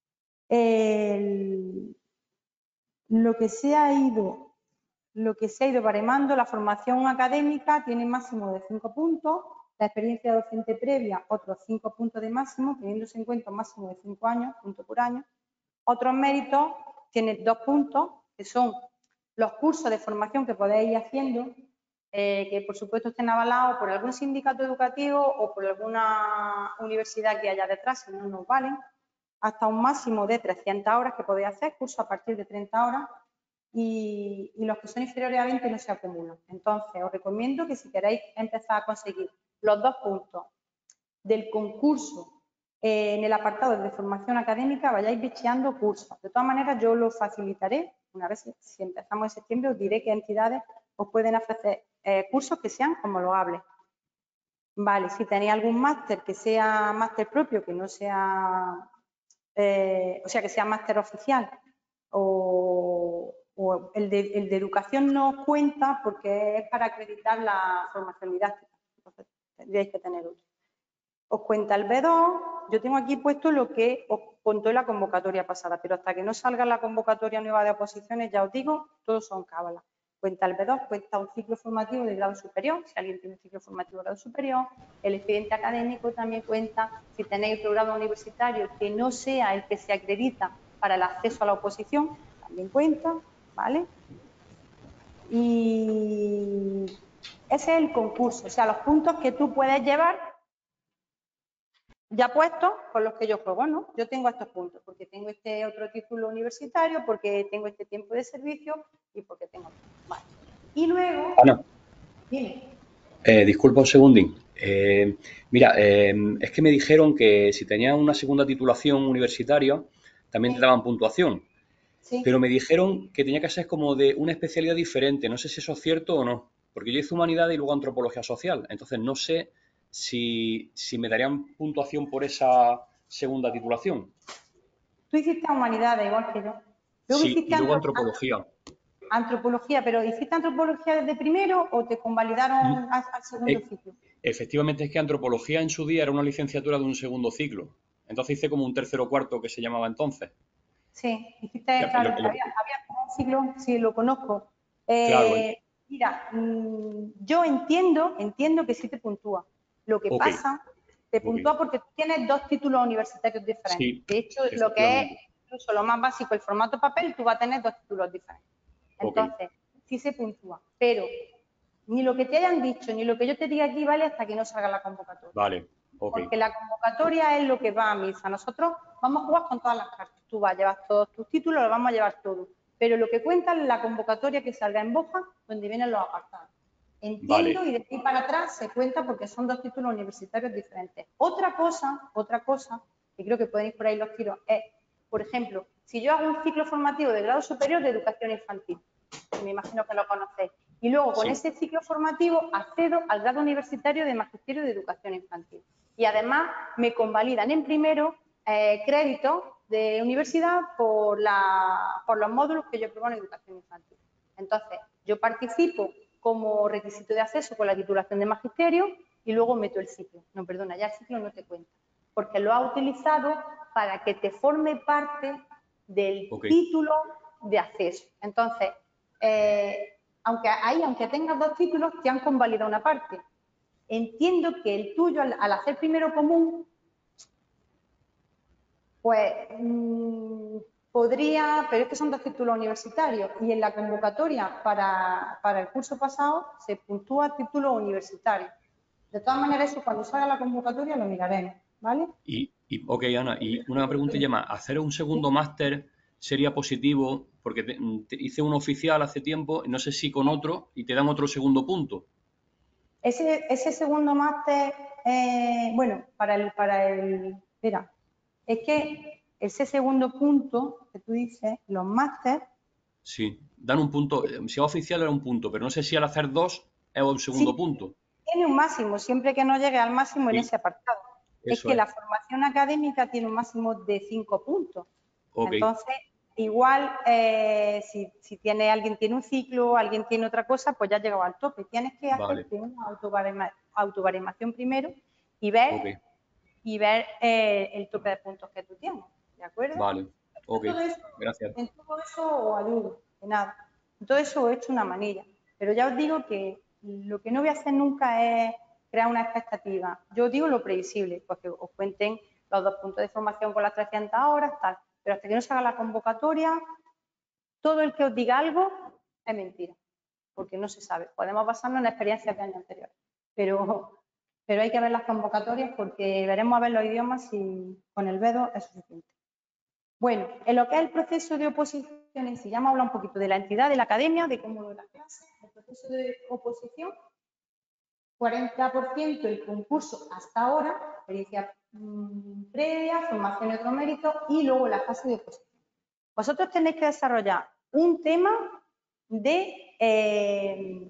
El, lo que se ha ido, lo que se ha ido baremando, la formación académica tiene máximo de cinco puntos, la experiencia docente previa, otros cinco puntos de máximo, teniéndose en cuenta un máximo de cinco años, punto por año. Otros méritos tienen dos puntos, que son los cursos de formación que podéis ir haciendo, Eh, que por supuesto estén avalados por algún sindicato educativo o por alguna universidad que haya detrás, si no nos valen, hasta un máximo de trescientas horas que podéis hacer, curso a partir de treinta horas, y, y los que son inferiores a veinte no se acumulan. Entonces, os recomiendo que si queréis empezar a conseguir los dos puntos del concurso eh, en el apartado de formación académica, vayáis bicheando cursos. De todas maneras, yo lo facilitaré. Una vez, si empezamos en septiembre, os diré qué entidades os pueden ofrecer eh, cursos que sean homologables. Vale, si tenéis algún máster que sea máster propio, que no sea, eh, o sea, que sea máster oficial, o, o el, de, el de educación no cuenta porque es para acreditar la formación didáctica. Entonces, tendríais que tener otro. Os cuenta el B dos, yo tengo aquí puesto lo que os contó en la convocatoria pasada, pero hasta que no salga la convocatoria nueva de oposiciones, ya os digo, todos son cábalas. Cuenta el B dos, cuenta un ciclo formativo de grado superior, si alguien tiene un ciclo formativo de grado superior, el expediente académico también cuenta, si tenéis otro grado universitario que no sea el que se acredita para el acceso a la oposición, también cuenta, ¿vale? Y ese es el concurso, o sea, los puntos que tú puedes llevar ya puestos con los que yo juego, ¿no? Yo tengo estos puntos, porque tengo este otro título universitario, porque tengo este tiempo de servicio y porque tengo... Vale. Y luego... Ana, Dime. eh, disculpa un segundín. Eh, mira, eh, es que me dijeron que si tenías una segunda titulación universitaria, también Sí. te daban puntuación. Sí. Pero me dijeron que tenía que ser como de una especialidad diferente. No sé si eso es cierto o no. Porque yo hice humanidades y luego antropología social. Entonces no sé si, si me darían puntuación por esa segunda titulación. Tú hiciste humanidades igual que yo. Luego Sí, hiciste y luego antrop antropología. antropología, pero ¿hiciste antropología desde primero o te convalidaron al, al segundo Eh, ciclo? Efectivamente, es que antropología en su día era una licenciatura de un segundo ciclo. Entonces hice como un tercero o cuarto que se llamaba entonces. Sí, hiciste, Ya, claro, lo- lo- había, había como un ciclo, sí, lo conozco. claro, Eh, mira, mmm, yo entiendo, entiendo que sí te puntúa. Lo que ok, pasa, te ok. puntúa porque tú tienes dos títulos universitarios diferentes. Sí, De hecho, lo que es efectivamente. incluso lo más básico, el formato papel, tú vas a tener dos títulos diferentes. Ok, Entonces, sí se puntúa, pero ni lo que te hayan dicho, ni lo que yo te diga aquí vale hasta que no salga la convocatoria. vale, ok, Porque la convocatoria es lo que va a misa. Nosotros vamos a jugar con todas las cartas. Tú vas a llevar todos tus títulos, los vamos a llevar todos. Pero lo que cuenta es la convocatoria que salga en Boja, donde vienen los apartados. Entiendo, vale, y de aquí para atrás se cuenta porque son dos títulos universitarios diferentes. Otra cosa, otra cosa, que creo que pueden ir por ahí los tiros, es Por ejemplo, si yo hago un ciclo formativo de grado superior de educación infantil, me imagino que lo conocéis, y luego con Sí. ese ciclo formativo accedo al grado universitario de magisterio de educación infantil. Y además me convalidan en primero eh, créditos de universidad por, la, por los módulos que yo pruebo en educación infantil. Entonces, yo participo como requisito de acceso con la titulación de magisterio y luego meto el ciclo. No, perdona, ya el ciclo no te cuenta, porque lo ha utilizado para que te forme parte del Ok. título de acceso. Entonces, eh, aunque ahí, aunque tengas dos títulos, te han convalidado una parte. Entiendo que el tuyo, al, al hacer primero común, pues mmm, podría, pero es que son dos títulos universitarios y en la convocatoria para, para el curso pasado se puntúa título universitario. De todas maneras, eso cuando salga la convocatoria lo miraremos, ¿vale? Y, y ok, Ana, y una preguntilla más. ¿Hacer un segundo máster sería positivo? Porque te- te hice un oficial hace tiempo, no sé si con otro, y te dan otro segundo punto. Ese, ese segundo máster, eh, bueno, para el, para el, espera, es que ese segundo punto que tú dices, los máster, Sí, dan un punto. eh, Si es oficial era un punto, pero no sé si al hacer dos es un segundo sí, punto. tiene un máximo, siempre que no llegue al máximo en Sí, ese apartado. Es eso que es. la formación académica tiene un máximo de cinco puntos. Ok, Entonces, igual, eh, si, si tiene, alguien tiene un ciclo, alguien tiene otra cosa, pues ya ha llegado al tope. Tienes que vale, hacerte una autobarema- autobaremación primero y ver, ok, y ver eh, el tope de puntos que tú tienes. ¿De acuerdo? vale, ok, En todo eso, gracias. en todo eso os ayudo, de nada. En todo eso os he hecho una manilla. Pero ya os digo que lo que no voy a hacer nunca es crear una expectativa. Yo digo lo previsible, pues que os cuenten los dos puntos de formación con las trescientas horas, tal. Pero hasta que no se haga la convocatoria, todo el que os diga algo es mentira, porque no se sabe. Podemos basarnos en experiencias de años anteriores, pero, pero hay que ver las convocatorias porque veremos a ver los idiomas si con el B dos es suficiente. Bueno, en lo que es el proceso de oposición en sí, ya hemos hablado un poquito de la entidad, de la academia, de cómo de las clases, el proceso de oposición, cuarenta por ciento el concurso hasta ahora, experiencia mmm, previa, formación y otro mérito, y luego la fase de oposición. Vosotros tenéis que desarrollar un tema de, eh,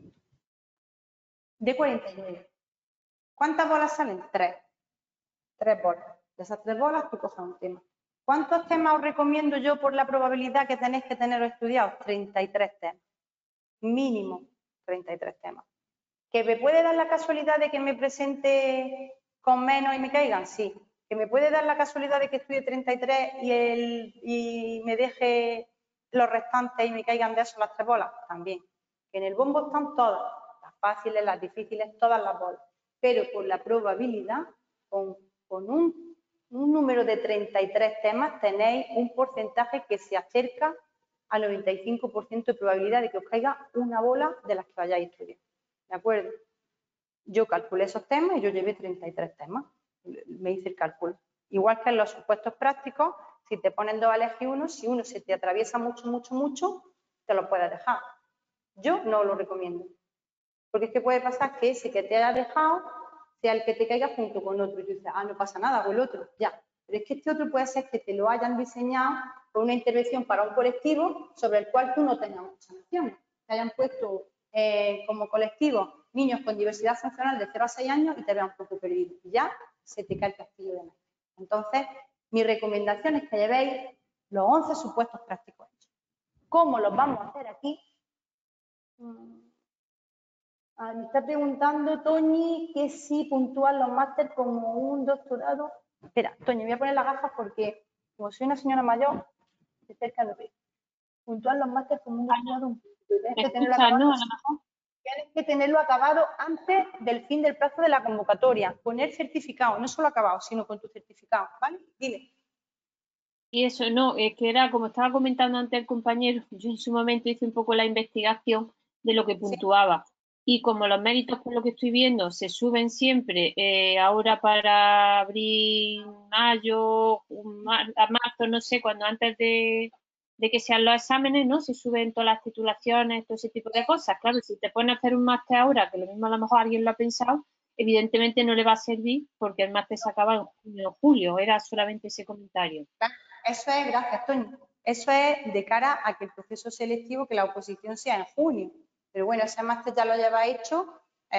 de cuarenta y nueve. ¿Cuántas bolas salen? Tres. Tres bolas. De esas tres bolas tú coges un tema. ¿Cuántos temas os recomiendo yo por la probabilidad que tenéis que tener estudiados? treinta y tres temas. Mínimo treinta y tres temas. ¿Que me puede dar la casualidad de que me presente con menos y me caigan? Sí. ¿Que me puede dar la casualidad de que estudie treinta y tres y, el, y me deje los restantes y me caigan de eso las tres bolas? También. Que en el bombo están todas, las fáciles, las difíciles, todas las bolas. Pero por la probabilidad, con, con un, un número de treinta y tres temas, tenéis un porcentaje que se acerca al noventa y cinco por ciento de probabilidad de que os caiga una bola de las que vayáis a estudiar. ¿De acuerdo? Yo calculé esos temas y yo llevé treinta y tres temas. Me hice el cálculo. Igual que en los supuestos prácticos, si te ponen dos a elegir uno, si uno se te atraviesa mucho, mucho, mucho, te lo puedes dejar. Yo no lo recomiendo. Porque es que puede pasar que ese que te haya dejado sea el que te caiga junto con otro. Y tú dices, ah, no pasa nada, hago el otro. Ya. Pero es que este otro puede ser que te lo hayan diseñado con una intervención para un colectivo sobre el cual tú no tengas muchas nociones. Te hayan puesto eh, como colectivo niños con diversidad funcional de cero a seis años y te vean un poco perdido. Y ya se te cae el castillo de naipes. Entonces, mi recomendación es que llevéis los once supuestos prácticos hechos. ¿Cómo los vamos a hacer aquí? Ah, me está preguntando Toñi que si puntúan los máster como un doctorado. Espera, Toñi, voy a poner las gafas porque como soy una señora mayor, de cerca no veo. Puntúan los máster como un doctorado. Tienes que tenerlo escuchas, acabado, ¿no? A lo mejor. tienes que tenerlo acabado antes del fin del plazo de la convocatoria. Poner certificado, no solo acabado, sino con tu certificado, ¿vale? Dile. Y eso no, es que era como estaba comentando antes el compañero, yo en su momento hice un poco la investigación de lo que puntuaba. Y como los méritos, por lo que estoy viendo, se suben siempre, eh, ahora para abril, mayo, mar, a marzo, no sé, cuando antes de, de que sean los exámenes, ¿no? Se suben todas las titulaciones, todo ese tipo de cosas. Claro, si te pones a hacer un máster ahora, que lo mismo a lo mejor alguien lo ha pensado, evidentemente no le va a servir porque el máster se acaba en junio o julio. Era solamente ese comentario. eso es, gracias, Toño. Eso es de cara a que el proceso selectivo, que la oposición sea en junio. Pero bueno, ese máster ya lo lleva hecho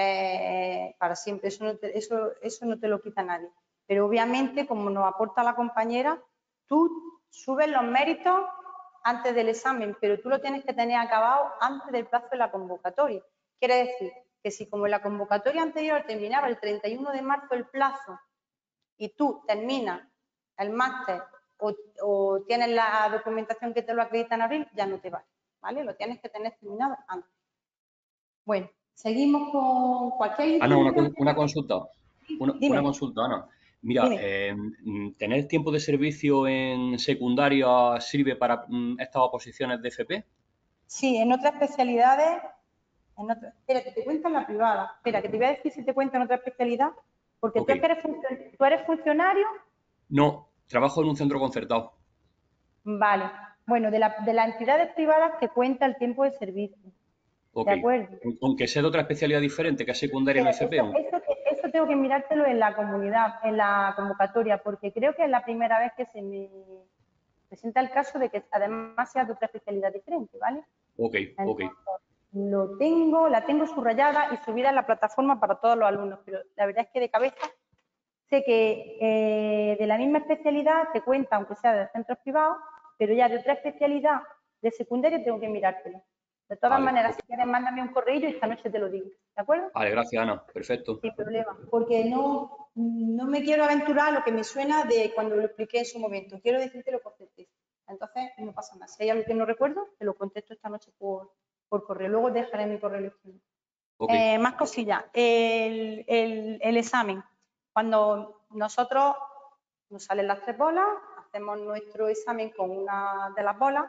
eh, para siempre. Eso no, te, eso, eso no te lo quita nadie. Pero obviamente, como nos aporta la compañera, tú subes los méritos antes del examen, pero tú lo tienes que tener acabado antes del plazo de la convocatoria. Quiere decir que si como en la convocatoria anterior terminaba el treinta y uno de marzo el plazo y tú terminas el máster o, o tienes la documentación que te lo acredita en abril, ya no te vale, ¿vale? Lo tienes que tener terminado antes. Bueno, seguimos con cualquier... Ana, una, una consulta. Una, Dime. una consulta, Ana. Mira, eh, ¿tener tiempo de servicio en secundaria sirve para mm, estas oposiciones de F P? Sí, en otras especialidades... En otra, espera, que te cuento en la privada. Espera, que te voy a decir si te cuento en otra especialidad. Porque Okay. tú, eres funcionario, ¿tú eres funcionario? No, trabajo en un centro concertado. Vale. Bueno, de, la, de las entidades privadas te cuenta el tiempo de servicio. Okay. ¿De acuerdo? Aunque sea de otra especialidad diferente, que es secundaria en F P. Eso, eso, eso tengo que mirártelo en la comunidad, en la convocatoria, porque creo que es la primera vez que se me presenta el caso de que además sea de otra especialidad diferente, ¿vale? Ok, Entonces, ok. lo tengo, la tengo subrayada y subida en la plataforma para todos los alumnos, pero la verdad es que de cabeza sé que eh, de la misma especialidad te cuenta, aunque sea de centros privados, pero ya de otra especialidad de secundaria tengo que mirártelo. De todas Vale, maneras, okay. Si quieres, mándame un correo y esta noche te lo digo, ¿de acuerdo? Vale, gracias, Ana. Perfecto. Sin problema, porque no, no me quiero aventurar a lo que me suena de cuando lo expliqué en su momento. Quiero decirte lo contesto. Entonces, no pasa nada. Si hay algo que no recuerdo, te lo contesto esta noche por, por correo. Luego dejaré mi correo electrónico. Okay. Eh, más cosillas. El, el, el examen. Cuando nosotros nos salen las tres bolas, hacemos nuestro examen con una de las bolas,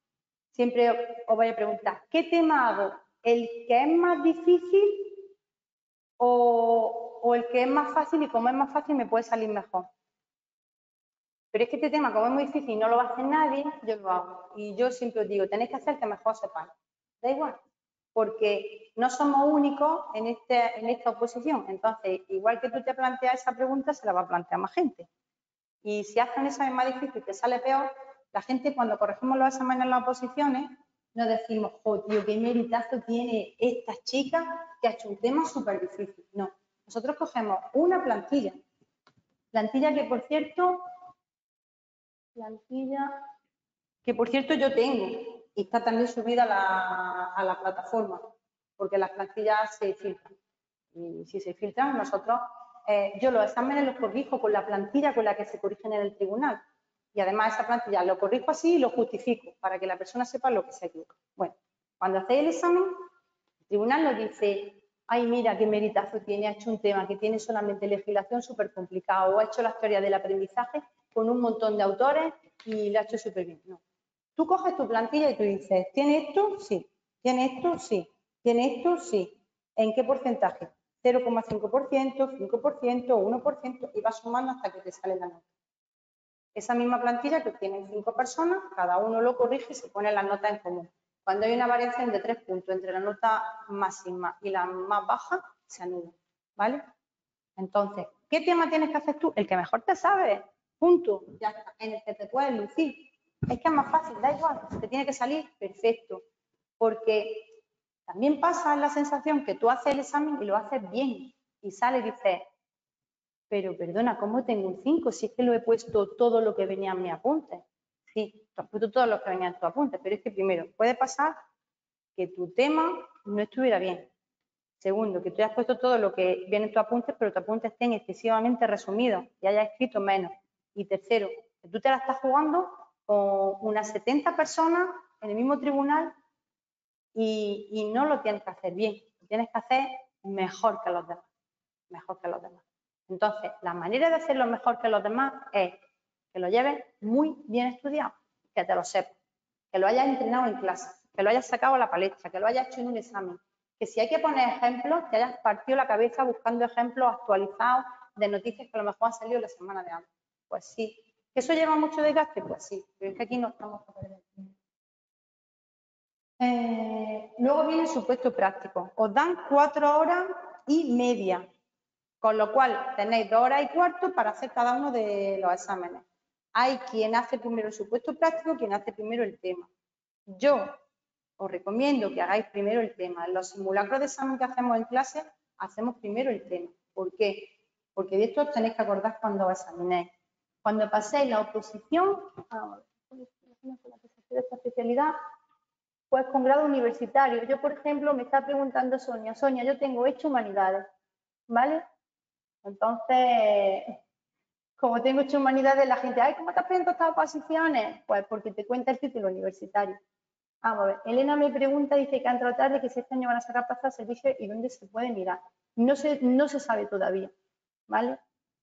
siempre os voy a preguntar, ¿qué tema hago? ¿El que es más difícil o, o el que es más fácil y como es más fácil me puede salir mejor? Pero es que este tema, como es muy difícil y no lo va a hacer nadie, yo lo hago. Y yo siempre os digo, tenéis que hacer que mejor sepáis. Da igual, porque no somos únicos en, este, en esta oposición. Entonces, igual que tú te planteas esa pregunta, se la va a plantear más gente. Y si hacen examen más difícil que sale peor, la gente cuando corregimos los exámenes en las oposiciones, nos decimos, oh, tío, qué meritazo tiene esta chica que ha hecho un tema súper difícil. No, nosotros cogemos una plantilla. Plantilla que, por cierto, plantilla que, por cierto, yo tengo y está también subida a la, a la plataforma, porque las plantillas se filtran. Y si se filtran, nosotros, eh, yo los exámenes los corrijo con la plantilla con la que se corrigen en el tribunal. Y además esa plantilla lo corrijo así y lo justifico para que la persona sepa lo que se equivoca. Bueno, cuando hacéis el examen, el tribunal nos dice, ay, mira qué meritazo tiene, ha hecho un tema que tiene solamente legislación súper complicado o ha hecho la historia del aprendizaje con un montón de autores y lo ha hecho súper bien. No. Tú coges tu plantilla y tú dices, ¿tiene esto? Sí. ¿Tiene esto? Sí. ¿Tiene esto? Sí. ¿En qué porcentaje? cero coma cinco por ciento, cinco por ciento, uno por ciento y vas sumando hasta que te sale la nota. Esa misma plantilla que tienen cinco personas, cada uno lo corrige y se pone la nota en común. Cuando hay una variación de tres puntos entre la nota máxima y la más baja, se anula, ¿vale? Entonces, ¿qué tema tienes que hacer tú? El que mejor te sabe, punto, ya está, en el que te puedes lucir. Es que es más fácil, da igual, te tiene que salir perfecto, porque también pasa la sensación que tú haces el examen y lo haces bien y sale y dices, pero perdona, ¿cómo tengo un cinco si es que lo he puesto todo lo que venía en mi apunte? Sí, tú has puesto todo lo que venía en tu apunte, pero es que primero, puede pasar que tu tema no estuviera bien. Segundo, que tú hayas puesto todo lo que viene en tu apunte, pero tu apunte estén excesivamente resumidos y hayas escrito menos. Y tercero, que tú te la estás jugando con unas setenta personas en el mismo tribunal y, y no lo tienes que hacer bien, lo tienes que hacer mejor que los demás, mejor que los demás. Entonces, la manera de hacerlo mejor que los demás es que lo lleves muy bien estudiado, que te lo sepas, que lo hayas entrenado en clase, que lo hayas sacado a la palestra, que lo hayas hecho en un examen, que si hay que poner ejemplos, te hayas partido la cabeza buscando ejemplos actualizados de noticias que a lo mejor han salido la semana de antes. Pues sí. ¿Que eso lleva mucho desgaste? Pues sí, pero es que aquí no estamos para perder tiempo. Eh, luego viene el supuesto práctico. Os dan cuatro horas y media, con lo cual tenéis dos horas y cuarto para hacer cada uno de los exámenes. Hay quien hace primero el supuesto práctico, quien hace primero el tema. Yo os recomiendo que hagáis primero el tema. En los simulacros de examen que hacemos en clase, hacemos primero el tema. ¿Por qué? Porque de esto os tenéis que acordar cuando os examinéis. Cuando paséis la oposición, ah, de esta especialidad, pues con grado universitario. Yo, por ejemplo, me está preguntando Sonia, Sonia, yo tengo hecho humanidades, ¿vale? Entonces, como tengo hecho humanidades, la gente, ay, ¿cómo te has presentado estas oposiciones? Pues porque te cuenta el título universitario. Vamos a ver, Elena me pregunta, dice que han tratado de que si este año van a sacar plaza de servicio y dónde se puede mirar. No se, no se sabe todavía, ¿vale?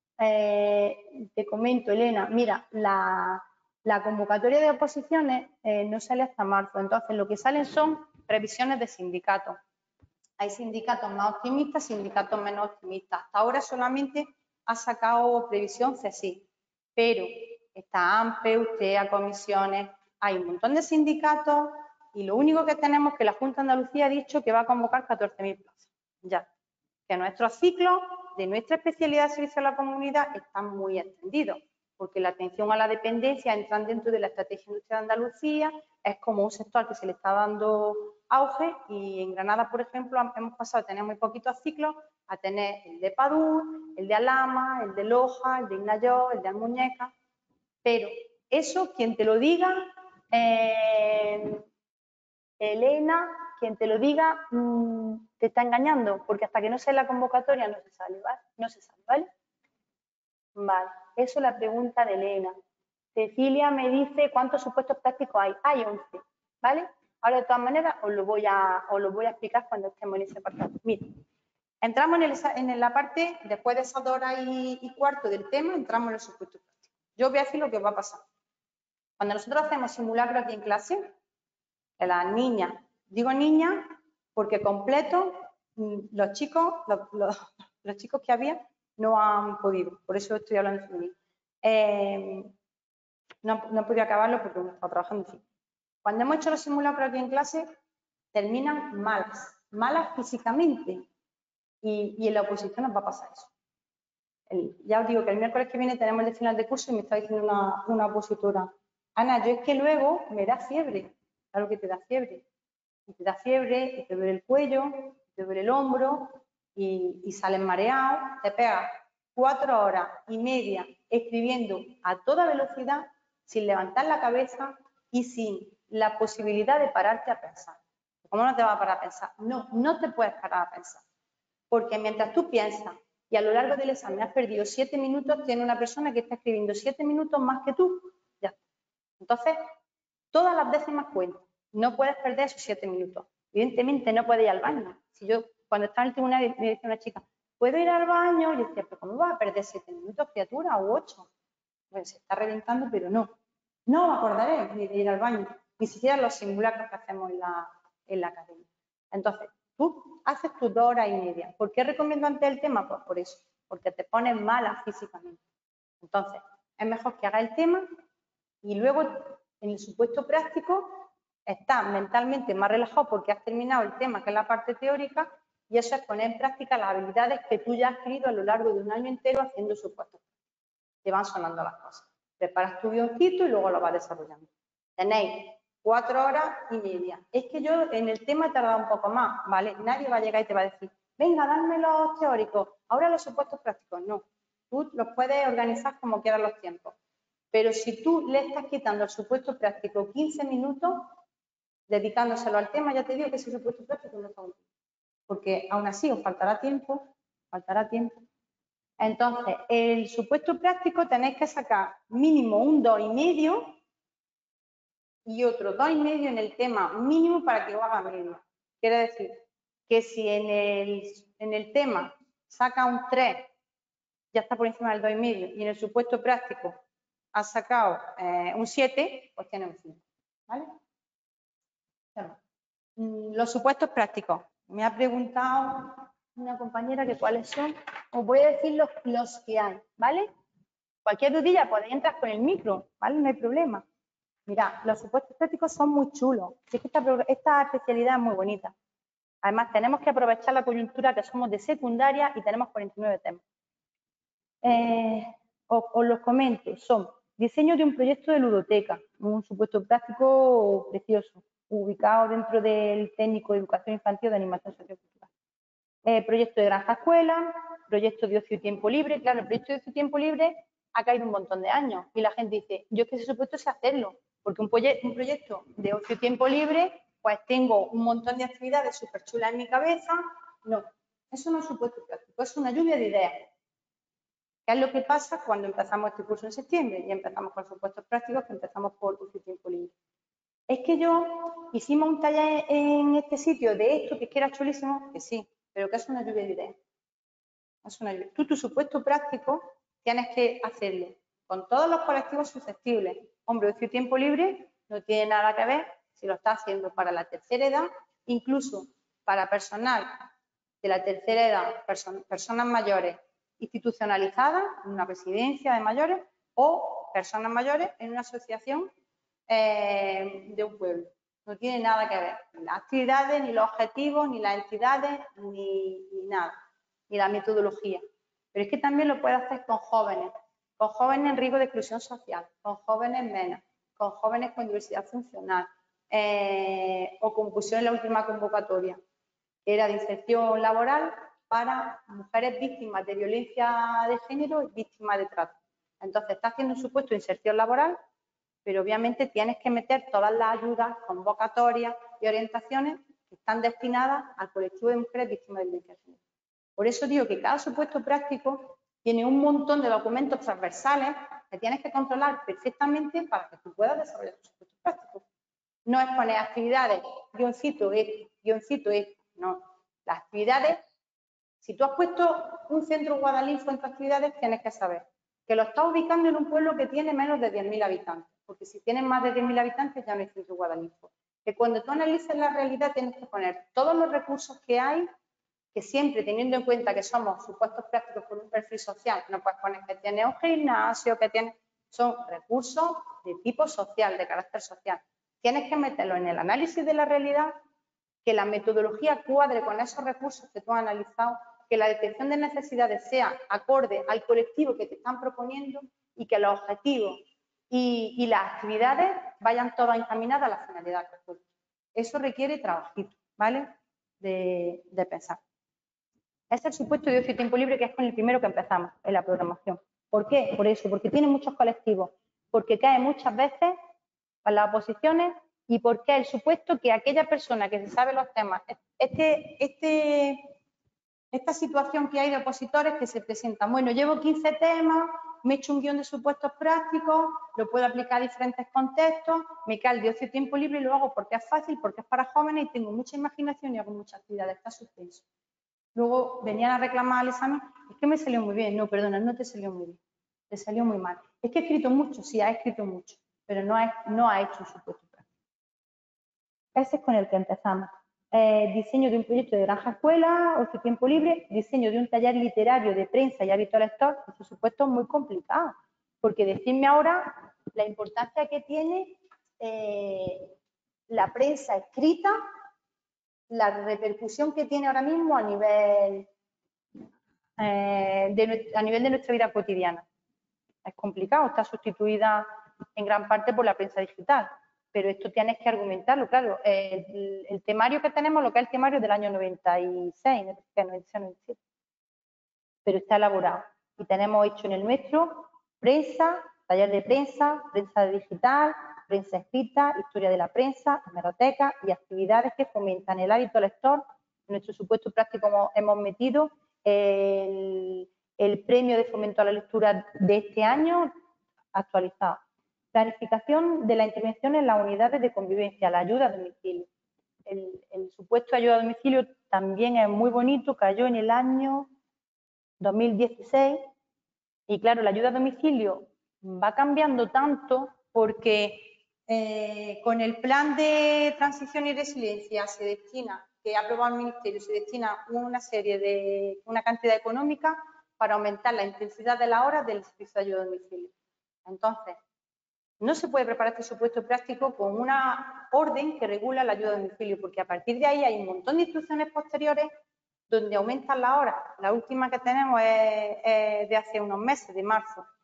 Eh, te comento, Elena, mira, la, la convocatoria de oposiciones eh, no sale hasta marzo, entonces lo que salen son previsiones de sindicatos. Hay sindicatos más optimistas, sindicatos menos optimistas. Hasta ahora solamente ha sacado previsión C S I, pero está AMPE, UTEA, comisiones, hay un montón de sindicatos y lo único que tenemos es que la Junta de Andalucía ha dicho que va a convocar catorce mil plazas. Ya, que nuestros ciclos de nuestra especialidad de servicio a la comunidad están muy extendidos, porque la atención a la dependencia entran dentro de la estrategia industrial de Andalucía, es como un sector que se le está dando auge y en Granada, por ejemplo, hemos pasado a tener muy poquitos ciclos a tener el de Padur, el de Alhama, el de Loja, el de Ignayó, el de Almuñeca, pero eso, quien te lo diga, eh, Elena, quien te lo diga, mmm, te está engañando, porque hasta que no sea la convocatoria no se sale, ¿vale? No se sale, ¿vale? Vale, eso es la pregunta de Elena. Cecilia me dice cuántos supuestos prácticos hay. Hay once, ¿vale? Ahora, de todas maneras, os lo voy a, os lo voy a explicar cuando estemos en ese apartado. Mira, entramos en, el, en la parte, después de esas dos horas y, y cuarto del tema, entramos en el supuesto práctico. Yo os voy a decir lo que va a pasar. Cuando nosotros hacemos simulacro aquí en clase, que las niñas, digo niñas porque completo, los chicos, los, los, los chicos que había no han podido, por eso estoy hablando de femenino. Eh, no, no he podido acabarlo porque me estaba trabajando en fin. Cuando hemos hecho los simulacros aquí en clase, terminan malas, malas físicamente, y, y en la oposición nos va a pasar eso. El, ya os digo que el miércoles que viene tenemos el de final de curso y me está diciendo una, una opositora, Ana, yo es que luego me da fiebre, claro que te da fiebre, y te da fiebre, y te duele el cuello, y te duele el hombro, y, y sales mareado, te pegas cuatro horas y media escribiendo a toda velocidad, sin levantar la cabeza y sin la posibilidad de pararte a pensar. ¿Cómo no te vas a parar a pensar? No, no te puedes parar a pensar, porque mientras tú piensas y a lo largo del examen has perdido siete minutos, tiene una persona que está escribiendo siete minutos más que tú, ya está. Entonces, todas las décimas cuentan. No puedes perder esos siete minutos. Evidentemente no puedes ir al baño. Si yo, cuando estaba en el tribunal, me decía una chica, ¿puedo ir al baño? Y yo decía, ¿pero cómo vas a perder siete minutos, criatura, o ocho? Pues se está reventando, pero no. No me acordaré ni de ir al baño, ni siquiera los simulacros que hacemos en la, en la academia. Entonces, tú haces tus dos horas y media. ¿Por qué recomiendo antes el tema? Pues por eso, porque te pones mala físicamente. Entonces, es mejor que hagas el tema y luego, en el supuesto práctico, estás mentalmente más relajado porque has terminado el tema, que es la parte teórica, y eso es poner en práctica las habilidades que tú ya has adquirido a lo largo de un año entero haciendo supuestos. Te van sonando las cosas. Preparas tu guioncito y luego lo vas desarrollando. Tenéis cuatro horas y media. Es que yo en el tema he tardado un poco más, ¿vale? Nadie va a llegar y te va a decir, venga, dame los teóricos, ahora los supuestos prácticos. No, tú los puedes organizar como quieras los tiempos. Pero si tú le estás quitando al supuesto práctico quince minutos, dedicándoselo al tema, ya te digo que ese supuesto práctico no está útil. Porque aún así os faltará tiempo, faltará tiempo. Entonces, el supuesto práctico tenéis que sacar mínimo un dos y medio y otro dos y medio en el tema mínimo para que os haga menos. Quiere decir que si en el, en el tema saca un tres, ya está por encima del dos y medio, y en el supuesto práctico has sacado eh, un siete, pues tienes un cinco. ¿Vale? Los supuestos prácticos. Me ha preguntado una compañera que cuáles son. Os voy a decir los, los que hay, ¿vale? Cualquier dudilla podéis entrar con el micro, ¿vale? No hay problema. Mirad, los supuestos prácticos son muy chulos. Es que esta, esta especialidad es muy bonita. Además, tenemos que aprovechar la coyuntura que somos de secundaria y tenemos cuarenta y nueve temas. Eh, os, os los comento. Son Diseño de un proyecto de ludoteca, un supuesto práctico precioso, ubicado dentro del técnico de educación infantil de animación sociocultural. Eh, proyecto de granja escuela, proyecto de ocio y tiempo libre. Claro, el proyecto de ocio y tiempo libre ha caído un montón de años y la gente dice, yo es que ese supuesto sé hacerlo, porque un, un proyecto de ocio y tiempo libre, pues tengo un montón de actividades súper chulas en mi cabeza. No, eso no es supuesto práctico, es una lluvia de ideas. ¿Qué es lo que pasa cuando empezamos este curso en septiembre? Y empezamos con supuestos prácticos, que empezamos por ocio y tiempo libre. Es que yo hicimos un taller en este sitio de esto, que es que era chulísimo, que sí, pero que es una lluvia de ideas. Es una lluvia. Tú, tu supuesto práctico, tienes que hacerlo con todos los colectivos susceptibles. Hombre, ocio y tiempo libre no tiene nada que ver si lo estás haciendo para la tercera edad, incluso para personal de la tercera edad, person personas mayores institucionalizadas en una residencia de mayores o personas mayores en una asociación eh, de un pueblo. No tiene nada que ver ni las actividades, ni los objetivos, ni las entidades, ni, ni nada, ni la metodología. Pero es que también lo puedes hacer con jóvenes, con jóvenes en riesgo de exclusión social, con jóvenes menos, con jóvenes con diversidad funcional eh, o como pusieron en la última convocatoria, que era de inserción laboral para mujeres víctimas de violencia de género y víctimas de trato. Entonces, está haciendo un supuesto de inserción laboral, pero obviamente tienes que meter todas las ayudas, convocatorias y orientaciones que están destinadas al colectivo de mujeres víctimas de violencia de género. Por eso digo que cada supuesto práctico tiene un montón de documentos transversales que tienes que controlar perfectamente para que tú puedas desarrollar tu supuesto práctico. No es poner actividades, guioncito esto, guioncito esto, no. Las actividades, si tú has puesto un centro Guadalinfo en tus actividades, tienes que saber que lo estás ubicando en un pueblo que tiene menos de diez mil habitantes, porque si tienes más de diez mil habitantes ya no hay centro Guadalinfo. Que cuando tú analices la realidad tienes que poner todos los recursos que hay, que siempre teniendo en cuenta que somos supuestos prácticos por un perfil social, no puedes poner que tiene un gimnasio, que tiene... Son recursos de tipo social, de carácter social. Tienes que meterlo en el análisis de la realidad, que la metodología cuadre con esos recursos que tú has analizado, que la detección de necesidades sea acorde al colectivo que te están proponiendo y que los objetivos y, y las actividades vayan todas encaminadas a la finalidad que tú. Eso requiere trabajito, ¿vale? De, de pensar. Es el supuesto de ocio y tiempo libre, que es con el primero que empezamos en la programación. ¿Por qué? Por eso, porque tiene muchos colectivos, porque cae muchas veces en las oposiciones y porque es el supuesto que aquella persona que se sabe los temas, este, este, esta situación que hay de opositores que se presentan, bueno, llevo quince temas, me he hecho un guión de supuestos prácticos, lo puedo aplicar a diferentes contextos, me cae el de ocio y tiempo libre y lo hago porque es fácil, porque es para jóvenes y tengo mucha imaginación y hago muchas actividades, está suspenso. Luego venían a reclamar al examen, es que me salió muy bien. No, perdona, no te salió muy bien, te salió muy mal. Es que he escrito mucho, sí, ha escrito mucho, pero no ha, no ha hecho un supuesto práctico. Ese es con el que empezamos. Eh, diseño de un proyecto de granja escuela, ocio tiempo libre, diseño de un taller literario de prensa y hábito lector, por supuesto es muy complicado, porque decirme ahora la importancia que tiene eh, la prensa escrita, la repercusión que tiene ahora mismo a nivel, eh, de, a nivel de nuestra vida cotidiana. Es complicado, está sustituida en gran parte por la prensa digital, pero esto tienes que argumentarlo, claro. El, el temario que tenemos, lo que es el temario del año noventa y seis, noventa y seis, noventa y siete, pero está elaborado. Y tenemos hecho en el nuestro prensa, taller de prensa, prensa digital, prensa escrita, historia de la prensa, hemeroteca y actividades que fomentan el hábito lector. En nuestro supuesto práctico hemos, hemos metido el, el premio de fomento a la lectura de este año actualizado. Planificación de la intervención en las unidades de convivencia, la ayuda a domicilio. El, el supuesto de ayuda a domicilio también es muy bonito, cayó en el año dos mil dieciséis y claro, la ayuda a domicilio va cambiando tanto porque eh, con el plan de transición y resiliencia se destina, que ha aprobado el Ministerio, se destina una serie de, una cantidad económica para aumentar la intensidad de la hora del servicio de ayuda a domicilio. Entonces, no se puede preparar este supuesto práctico con una orden que regula la ayuda a domicilio, porque a partir de ahí hay un montón de instrucciones posteriores donde aumentan las horas. La última que tenemos es, es de hace unos meses, de marzo.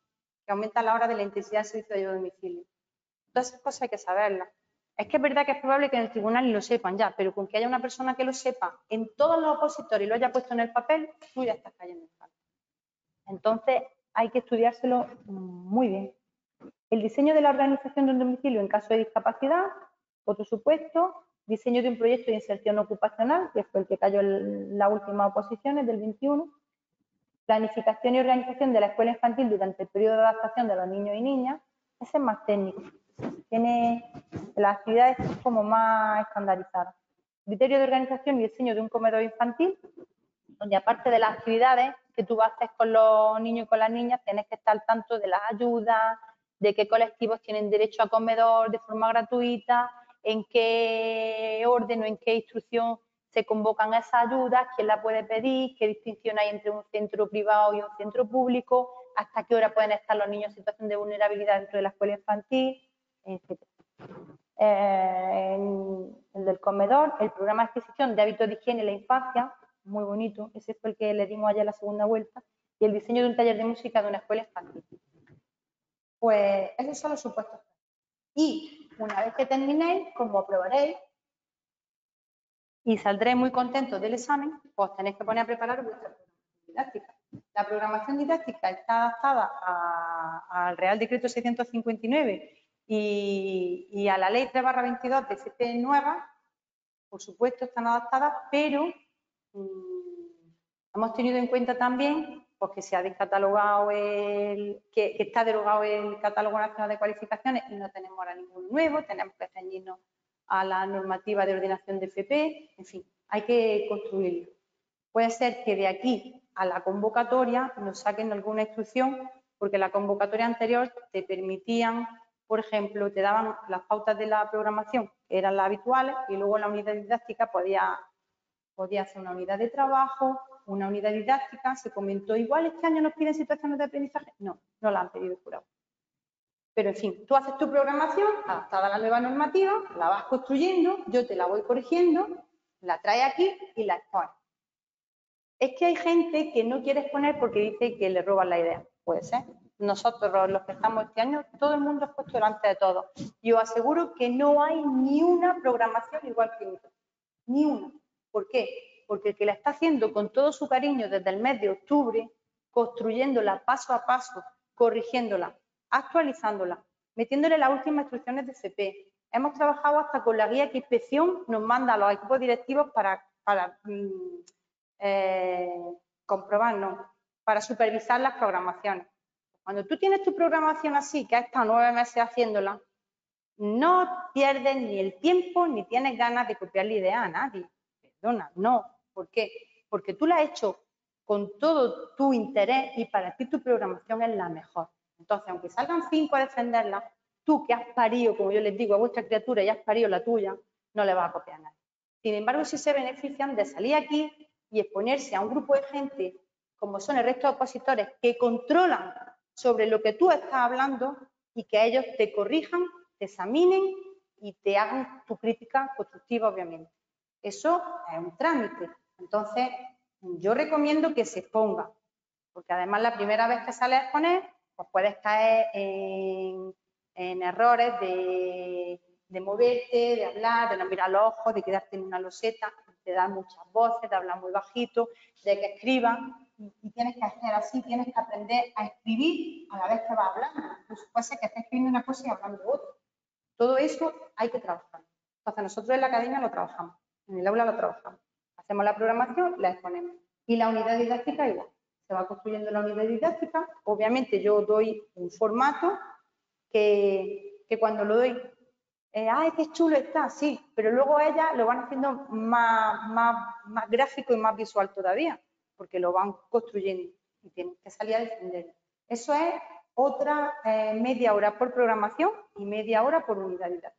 que aumenta la hora de la intensidad del servicio de ayuda a domicilio. Todas esas cosas hay que saberlas. Es que es verdad que es probable que en el tribunal lo sepan ya, pero con que haya una persona que lo sepa en todos los opositores y lo haya puesto en el papel, tú ya estás cayendo en falta. Entonces, hay que estudiárselo muy bien. El diseño de la organización de un domicilio en caso de discapacidad, otro supuesto, diseño de un proyecto de inserción ocupacional, que fue el que cayó en las últimas oposiciones del veintiuno, planificación y organización de la escuela infantil durante el periodo de adaptación de los niños y niñas, ese es más técnico. Tiene las actividades como más estandarizadas. Criterio de organización y diseño de un comedor infantil, donde aparte de las actividades que tú haces con los niños y con las niñas, tienes que estar al tanto de las ayudas, de qué colectivos tienen derecho a comedor de forma gratuita, en qué orden o en qué instrucción se convocan esas ayudas, quién la puede pedir, qué distinción hay entre un centro privado y un centro público, hasta qué hora pueden estar los niños en situación de vulnerabilidad dentro de la escuela infantil, etcétera. Eh, el del comedor, el programa de adquisición de hábitos de higiene en la infancia, muy bonito, ese fue el que le dimos ayer la segunda vuelta, y el diseño de un taller de música de una escuela infantil. Pues esos son los supuestos. Y una vez que terminéis, como aprobaréis, y saldréis muy contentos del examen, pues tenéis que poner a preparar vuestra programación didáctica. La programación didáctica está adaptada a, al Real Decreto seiscientos cincuenta y nueve y, y a la Ley tres barra veintidós de siete nueva, por supuesto están adaptadas, pero mmm, hemos tenido en cuenta también pues, que se ha descatalogado el, que, que está derogado el Catálogo Nacional de Cualificaciones y no tenemos ahora ninguno nuevo, tenemos que ceñirnos a la normativa de ordenación de F P, en fin, hay que construirlo. Puede ser que de aquí a la convocatoria nos saquen alguna instrucción, porque la convocatoria anterior te permitían, por ejemplo, te daban las pautas de la programación, que eran las habituales, y luego en la unidad didáctica podía, podía hacer una unidad de trabajo, una unidad didáctica, se comentó, igual este año nos piden situaciones de aprendizaje. No, no la han pedido jurado. Pero, en fin, tú haces tu programación adaptada a la nueva normativa, la vas construyendo, yo te la voy corrigiendo, la traes aquí y la expones. Es que hay gente que no quiere exponer porque dice que le roban la idea. Puede ser. Nosotros, los que estamos este año, todo el mundo es puesto delante de todos. Y os aseguro que no hay ni una programación igual que otra. Ni una. ¿Por qué? Porque el que la está haciendo con todo su cariño desde el mes de octubre, construyéndola paso a paso, corrigiéndola, actualizándola, metiéndole las últimas instrucciones de F P. Hemos trabajado hasta con la guía que inspección nos manda a los equipos directivos para, para mmm, eh, comprobar, no, para supervisar las programaciones. Cuando tú tienes tu programación así, que has estado nueve meses haciéndola, no pierdes ni el tiempo ni tienes ganas de copiar la idea a nadie. Perdona, no. ¿Por qué? Porque tú la has hecho con todo tu interés y para ti tu programación es la mejor. Entonces, aunque salgan cinco a defenderla, tú que has parido, como yo les digo, a vuestra criatura y has parido la tuya, no le vas a copiar a nadie. Sin embargo, sí se benefician de salir aquí y exponerse a un grupo de gente, como son el resto de opositores, que controlan sobre lo que tú estás hablando y que ellos te corrijan, te examinen y te hagan tu crítica constructiva, obviamente. Eso es un trámite. Entonces, yo recomiendo que se exponga, porque además la primera vez que sales a exponer, pues puedes caer en, en errores de, de moverte, de hablar, de no mirar los ojos, de quedarte en una loseta, de dar muchas voces, de hablar muy bajito, de que escribas, y, y tienes que hacer así, tienes que aprender a escribir a la vez que vas hablando. Incluso puede ser que estés escribiendo una cosa y hablando otra. Todo eso hay que trabajar. Entonces, nosotros en la academia lo trabajamos, en el aula lo trabajamos. Hacemos la programación, la exponemos. Y la unidad didáctica igual. Se va construyendo la unidad didáctica. Obviamente yo doy un formato que, que cuando lo doy, eh, ¡ay, qué chulo está! Sí, pero luego ellas lo van haciendo más, más, más gráfico y más visual todavía, porque lo van construyendo y tienen que salir a defender. Eso es otra eh, media hora por programación y media hora por unidad didáctica.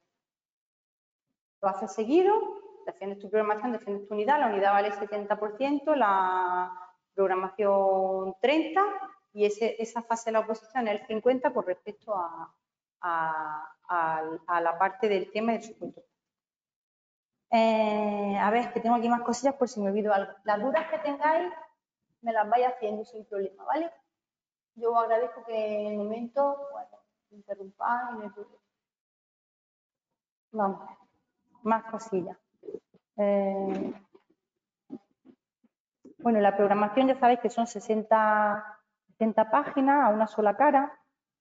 Lo haces seguido, defiendes tu programación, defiendes tu unidad, la unidad vale el setenta por ciento, la programación treinta por ciento y ese, esa fase de la oposición es el cincuenta por ciento con respecto a, a, a, a la parte del tema y del supuesto. Eh, a ver, que tengo aquí más cosillas por si me olvido algo. Las dudas que tengáis me las vais haciendo sin problema, ¿vale? yo agradezco que en el momento, bueno, interrumpáis y me pude. Vamos, más cosillas. Eh, bueno, la programación ya sabéis que son sesenta, sesenta páginas a una sola cara,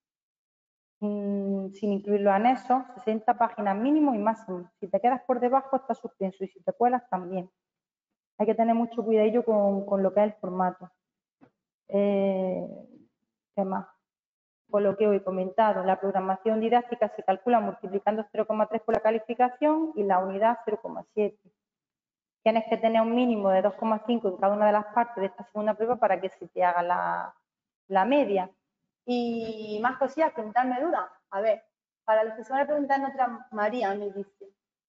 mmm, sin incluir los anexos, sesenta páginas mínimo y máximo. Si te quedas por debajo está suspenso y si te cuelas también. Hay que tener mucho cuidadillo con, con lo que es el formato. Eh, ¿Qué más? Por lo que hoy he comentado, la programación didáctica se calcula multiplicando cero coma tres por la calificación y la unidad cero coma siete. Tienes que tener un mínimo de dos coma cinco en cada una de las partes de esta segunda prueba para que se te haga la, la media. Y más cosillas, preguntarme dudas. A ver, para los que se van a preguntar en otra, María me dice.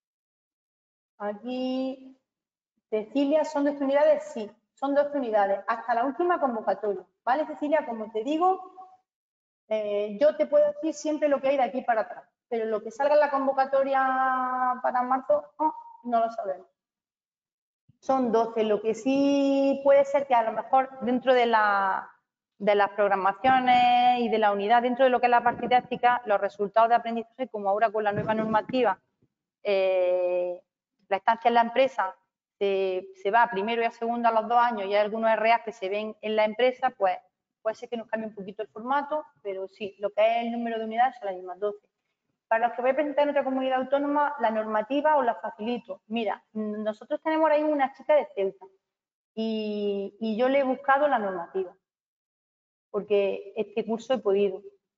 Aquí, Cecilia, ¿son dos unidades? Sí, son dos unidades, hasta la última convocatoria. ¿Vale, Cecilia? Como te digo, eh, yo te puedo decir siempre lo que hay de aquí para atrás, pero lo que salga en la convocatoria para marzo, oh, no lo sabemos. Son doce, lo que sí puede ser que a lo mejor dentro de, la, de las programaciones y de la unidad, dentro de lo que es la parte didáctica, los resultados de aprendizaje, como ahora con la nueva normativa, eh, la estancia en la empresa se, se va a primero y a segundo a los dos años y hay algunos R A que se ven en la empresa, pues puede ser que nos cambie un poquito el formato, pero sí, lo que es el número de unidades son las mismas, doce. Para los que voy a presentar en otra comunidad autónoma, la normativa os la facilito. Mira, nosotros tenemos ahí una chica de Ceuta y, y yo le he buscado la normativa, porque este curso he podido.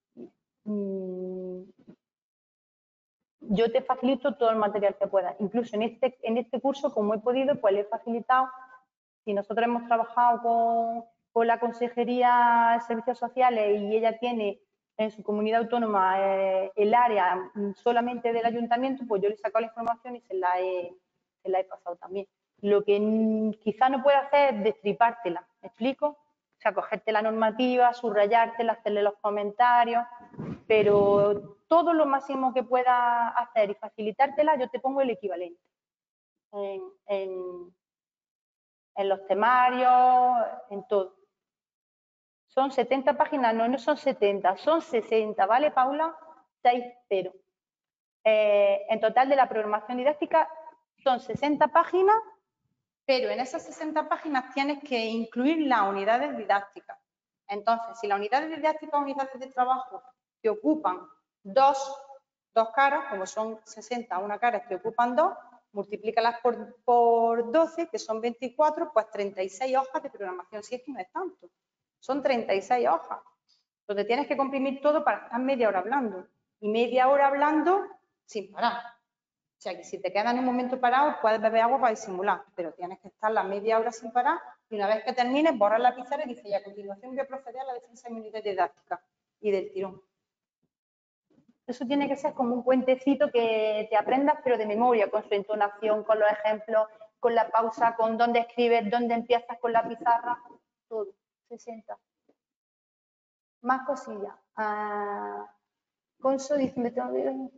Yo te facilito todo el material que puedas. Incluso en este, en este curso, como he podido, pues le he facilitado. Si nosotros hemos trabajado con, con la Consejería de Servicios Sociales y ella tiene en su comunidad autónoma eh, el área solamente del ayuntamiento, pues yo le he sacado la información y se la he, se la he pasado también. Lo que quizá no pueda hacer es destripártela, ¿me explico? O sea, cogerte la normativa, subrayártela, hacerle los comentarios, pero todo lo máximo que pueda hacer y facilitártela, yo te pongo el equivalente en, en, en los temarios, en todo. Son setenta páginas, no, no son setenta, son sesenta, ¿vale, Paula? seis cero. Eh, en total de la programación didáctica son sesenta páginas, pero en esas sesenta páginas tienes que incluir las unidades didácticas. Entonces, si las unidades didácticas o unidades de trabajo te ocupan dos, dos caras, como son sesenta, una cara te ocupan dos, multiplícalas por, por doce, que son veinticuatro, pues treinta y seis hojas de programación, si es que no es tanto. Son treinta y seis hojas, donde tienes que comprimir todo para estar media hora hablando. Y media hora hablando sin parar. O sea, que si te quedas en un momento parado, puedes beber agua para disimular, pero tienes que estar la media hora sin parar y una vez que termines, borras la pizarra y dices, y a continuación voy a proceder a la defensa de mi unidad didáctica y del tirón. Eso tiene que ser como un cuentecito que te aprendas, pero de memoria, con su entonación, con los ejemplos, con la pausa, con dónde escribes, dónde empiezas con la pizarra, todo, sesenta. Más cosillas. Ah, Conso dice, me tengo que...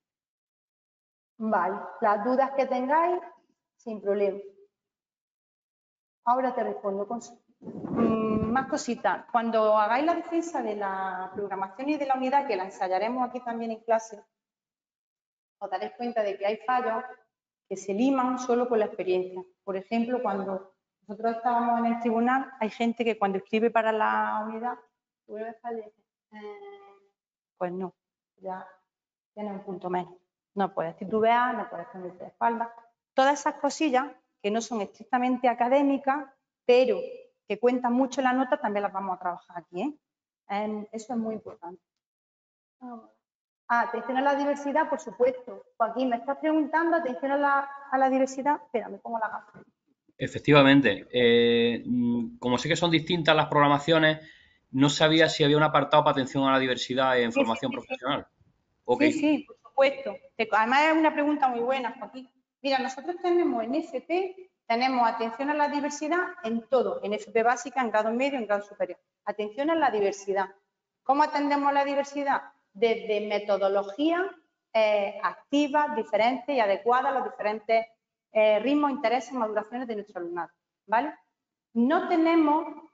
Vale, las dudas que tengáis, sin problema. Ahora te respondo. Conso. Mm, más cositas. Cuando hagáis la defensa de la programación y de la unidad, que la ensayaremos aquí también en clase, os daréis cuenta de que hay fallos que se liman solo con la experiencia. Por ejemplo, cuando nosotros estábamos en el tribunal, hay gente que cuando escribe para la unidad, vuelve a salir, eh, pues no, ya tiene un punto menos. No puedes titubear, no puedes ponerse de espalda. Todas esas cosillas que no son estrictamente académicas, pero que cuentan mucho en la nota, también las vamos a trabajar aquí, ¿eh? Eh, eso es muy importante. Ah, atención a la diversidad, por supuesto. Joaquín, me estás preguntando, atención a la, a la diversidad. Espera, me pongo la gafa. Efectivamente. Eh, como sé que son distintas las programaciones, no sabía si había un apartado para atención a la diversidad en Sí, formación sí, sí, profesional. Sí, Okay. sí, por supuesto. Además es una pregunta muy buena, Joaquín. Mira, nosotros tenemos en F P, tenemos atención a la diversidad en todo, en F P básica, en grado medio, en grado superior. Atención a la diversidad. ¿Cómo atendemos la diversidad? Desde metodología eh, activa, diferente y adecuada a los diferentes eh, ritmos, intereses, maduraciones de nuestro alumnado, ¿vale? No tenemos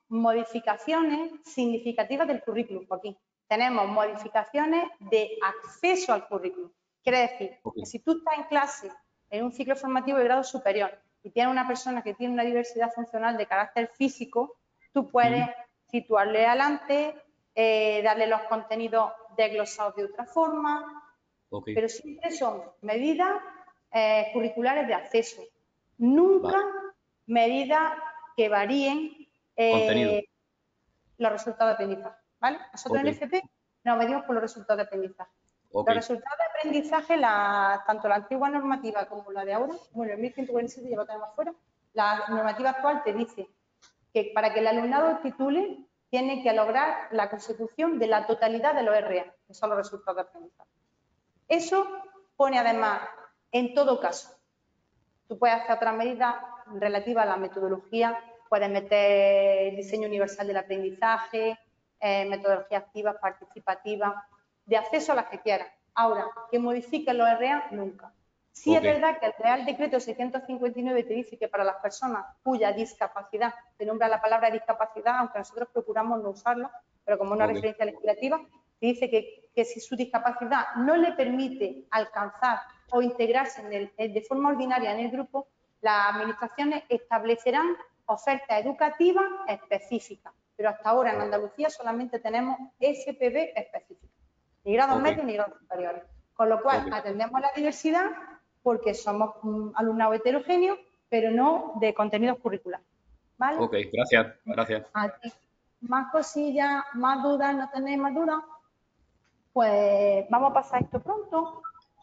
modificaciones significativas del currículum, Joaquín. Tenemos modificaciones de acceso al currículum. Quiere decir que si tú estás en clase en un ciclo formativo de grado superior y tienes una persona que tiene una diversidad funcional de carácter físico, tú puedes situarle adelante, eh, darle los contenidos desglosados de otra forma, Okay. pero siempre son medidas eh, curriculares de acceso, nunca Vale. medidas que varíen eh, Contenido. los resultados de aprendizaje. ¿Vale? Nosotros Okay. en F P nos medimos por los resultados de aprendizaje. Okay. Los resultados de aprendizaje, la, tanto la antigua normativa como la de ahora, bueno, el mil ciento cuarenta y siete ya lo tenemos fuera, la normativa actual te dice que para que el alumnado titule tiene que lograr la consecución de la totalidad de los R A, que son los resultados de aprendizaje. Eso pone además, en todo caso, tú puedes hacer otras medidas relativas a la metodología, puedes meter el diseño universal del aprendizaje, eh, metodologías activas, participativas, de acceso a las que quieras. Ahora, que modifiquen los R A, nunca. Sí Okay. es verdad que el Real Decreto seiscientos cincuenta y nueve te dice que para las personas cuya discapacidad, te nombra la palabra discapacidad, aunque nosotros procuramos no usarla, pero como una Okay. referencia legislativa, te dice que, que si su discapacidad no le permite alcanzar o integrarse en el, de forma ordinaria en el grupo, las administraciones establecerán ofertas educativas específicas. Pero hasta ahora en Andalucía solamente tenemos F P B específicas, ni grados Okay. medios ni grados superiores. Con lo cual, Okay. atendemos la diversidad porque somos un alumnado heterogéneo, pero no de contenidos curriculares. ¿Vale? Ok, gracias, gracias. Aquí, más cosillas, más dudas, ¿no tenéis más dudas? Pues vamos a pasar esto pronto.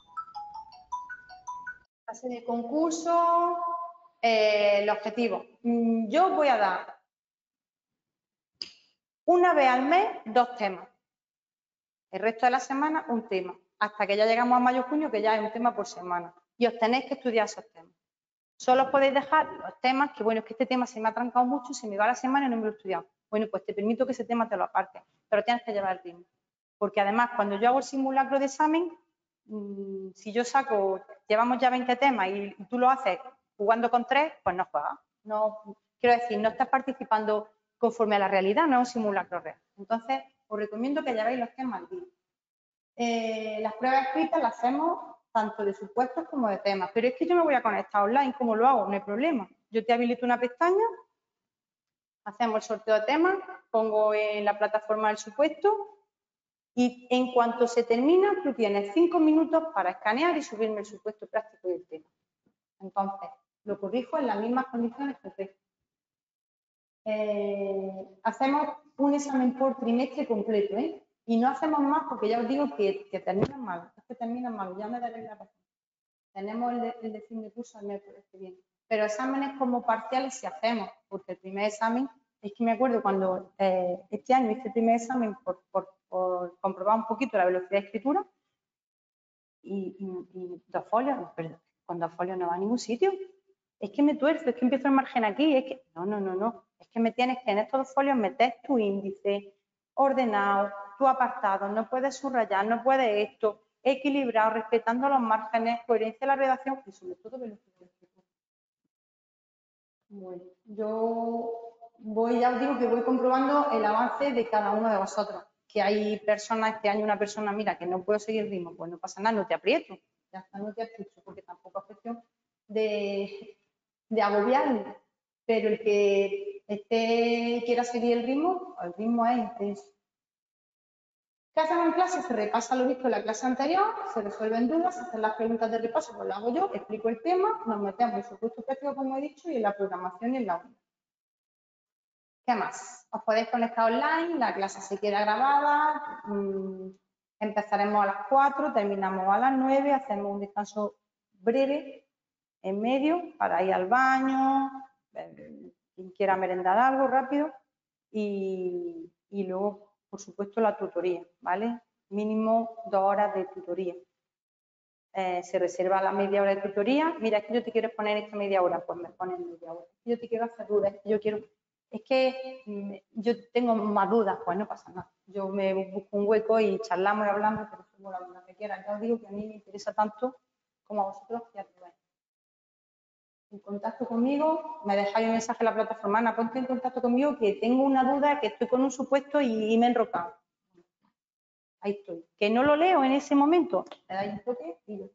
Fase de concurso, eh, el objetivo. Mm, Yo voy a dar una vez al mes dos temas. El resto de la semana un tema. Hasta que ya llegamos a mayo-junio, que ya es un tema por semana. Y os tenéis que estudiar esos temas. Solo os podéis dejar los temas que, bueno, es que este tema se me ha trancado mucho, se me va la semana y no me lo he estudiado. Bueno, pues te permito que ese tema te lo apartes, pero tienes que llevar el ritmo. Porque además, cuando yo hago el simulacro de examen, mmm, si yo saco, llevamos ya veinte temas y, y tú lo haces jugando con tres, pues no juegas. No, quiero decir, no estás participando conforme a la realidad, no es un simulacro real. Entonces, os recomiendo que llevéis los temas al día. Eh, las pruebas escritas las hacemos tanto de supuestos como de temas. Pero es que yo me voy a conectar online, ¿cómo lo hago? No hay problema. Yo te habilito una pestaña, hacemos el sorteo de temas, pongo en la plataforma el supuesto y en cuanto se termina, tú tienes cinco minutos para escanear y subirme el supuesto práctico del tema. Entonces, lo corrijo en las mismas condiciones que el resto. Eh, hacemos un examen por trimestre completo, ¿eh? Y no hacemos más porque ya os digo que, que terminan mal, es que terminan mal, ya me daréis la razón. Tenemos el de, el de fin de curso el miércoles que viene. Pero exámenes como parciales sí hacemos, porque el primer examen, es que me acuerdo cuando eh, este año hice el primer examen por, por, por comprobar un poquito la velocidad de escritura y, y, y dos folios, pero con dos folios no va a ningún sitio. Es que me tuerzo, es que empiezo el margen aquí, es que no, no, no, no. Es que me tienes que en estos dos folios meter tu índice ordenado, tu apartado, no puedes subrayar, no puedes esto, equilibrado, respetando los márgenes, coherencia de la redacción y sobre todo velocidad de escritura. Bueno, yo voy, ya os digo que voy comprobando el avance de cada uno de vosotros. Que hay personas, este año una persona, mira, que no puedo seguir el ritmo, pues no pasa nada, no te aprieto, ya está, no te aprieto, porque tampoco es cuestión de, de agobiarme. Pero el que esté, quiera seguir el ritmo, el ritmo es intenso. ¿Qué hacemos en clase? Se repasa lo visto en la clase anterior, se resuelven dudas, se hacen las preguntas de repaso, pues lo hago yo, explico el tema, nos metemos en supuesto práctico, como he dicho, y en la programación y en la unidad. ¿Qué más? Os podéis conectar online, la clase se queda grabada, mmm, empezaremos a las cuatro, terminamos a las nueve, hacemos un descanso breve en medio para ir al baño, eh, quien quiera merendar algo rápido y, y luego, por supuesto, la tutoría, ¿vale? Mínimo dos horas de tutoría. Eh, se reserva la media hora de tutoría. Mira, es que yo te quiero exponer esta media hora, pues me ponen media hora. Yo te quiero hacer dudas, es que yo quiero... Es que mmm, yo tengo más dudas, pues no pasa nada. Yo me busco un hueco y charlamos y hablamos, pero resuelvo la duda que quieran. Ya os digo que a mí me interesa tanto como a vosotros que a todos. en contacto conmigo, me dejáis un mensaje en la plataforma, Ana, ponte en contacto conmigo que tengo una duda, que estoy con un supuesto y, y me he enrocado. Ahí estoy. Que no lo leo en ese momento, me dais un toque y yo.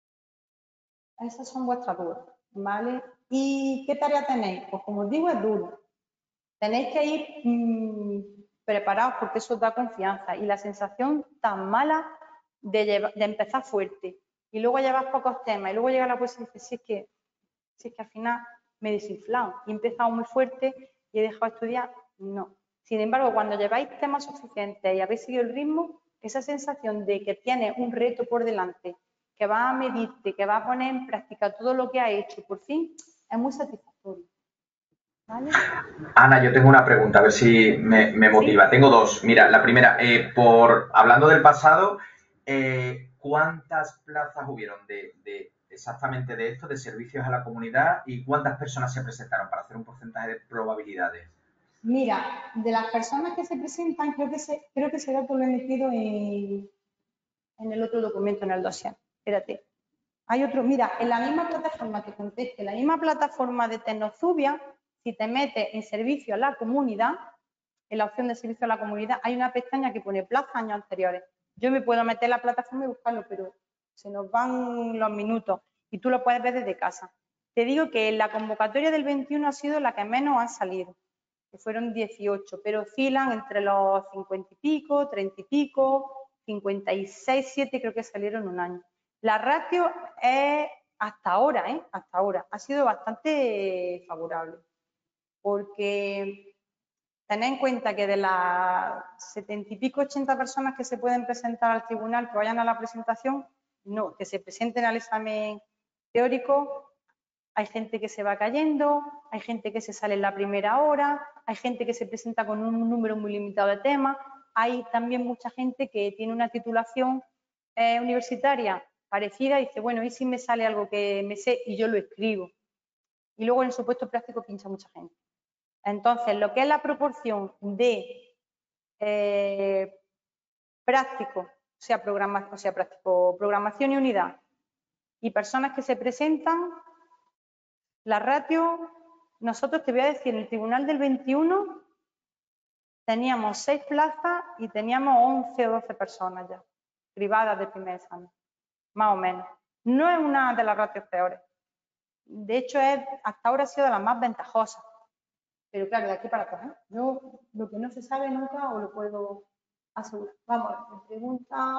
Esas son vuestras dudas, ¿vale? ¿Y qué tarea tenéis? Pues como os digo, es duro. Tenéis que ir mmm, preparados porque eso da confianza y la sensación tan mala de, llevar, de empezar fuerte y luego llevar pocos temas y luego llega la poesía y dices, si es que, si es que al final me he desinflado y he empezado muy fuerte y he dejado de estudiar, no. Sin embargo, cuando lleváis temas suficientes y habéis seguido el ritmo, esa sensación de que tienes un reto por delante, que va a medirte, que va a poner en práctica todo lo que ha hecho, por fin, es muy satisfactorio. ¿Vale? Ana, yo tengo una pregunta, a ver si me, me motiva. ¿Sí? Tengo dos. Mira, la primera, eh, por hablando del pasado, eh, ¿cuántas plazas hubieron de, de exactamente de esto, de servicios a la comunidad, y cuántas personas se presentaron para hacer un porcentaje de probabilidades? Mira, de las personas que se presentan, creo que, se, creo que ese dato lo he metido en, en el otro documento, en el dossier. Espérate. Hay otro, mira, en la misma plataforma que conteste, en la misma plataforma de Tecnozubia, si te metes en servicio a la comunidad, en la opción de servicio a la comunidad, hay una pestaña que pone plaza años anteriores. Yo me puedo meter en la plataforma y buscarlo, pero se nos van los minutos y tú lo puedes ver desde casa. Te digo que la convocatoria del veintiuno ha sido la que menos han salido, que fueron dieciocho, pero oscilan entre los cincuenta y pico, treinta y pico, cincuenta y seis, siete creo que salieron un año. La ratio es, hasta ahora, ¿eh? hasta ahora, ha sido bastante favorable, porque tened en cuenta que de las setenta y pico, ochenta personas que se pueden presentar al tribunal, que vayan a la presentación, no, que se presenten al examen teórico, hay gente que se va cayendo, hay gente que se sale en la primera hora, hay gente que se presenta con un número muy limitado de temas, hay también mucha gente que tiene una titulación eh, universitaria parecida y dice, bueno, ¿y si me sale algo que me sé y yo lo escribo? Y luego en el supuesto práctico pincha mucha gente. Entonces, lo que es la proporción de eh, práctico, o sea, programa, o sea, práctico, programación y unidad, y personas que se presentan, la ratio, nosotros te voy a decir, en el tribunal del veintiuno teníamos seis plazas y teníamos once o doce personas ya, privadas de primer examen, más o menos. No es una de las ratios peores. De hecho, es, hasta ahora ha sido de las más ventajosas. Pero claro, de aquí para atrás, ¿eh? Yo lo que no se sabe nunca os lo puedo asegurar. Vamos, me pregunta...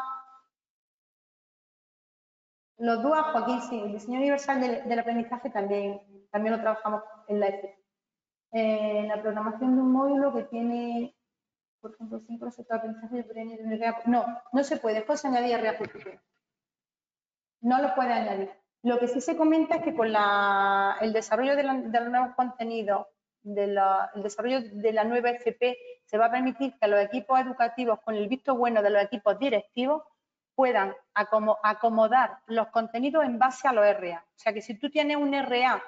Los D U A, Joaquín, sí, el diseño universal del, del aprendizaje también, también lo trabajamos en la F. Eh, la programación de un módulo que tiene, por ejemplo, cinco conceptos de aprendizaje, yo podría añadir un R A. No, no se puede, después se añadir R A futuro. No lo puede añadir. Lo que sí se comenta es que con la, el desarrollo de, la, de los nuevos contenidos, de la, el desarrollo de la nueva F P, se va a permitir que los equipos educativos, con el visto bueno de los equipos directivos, puedan acomodar los contenidos en base a los R A. O sea que si tú tienes un R A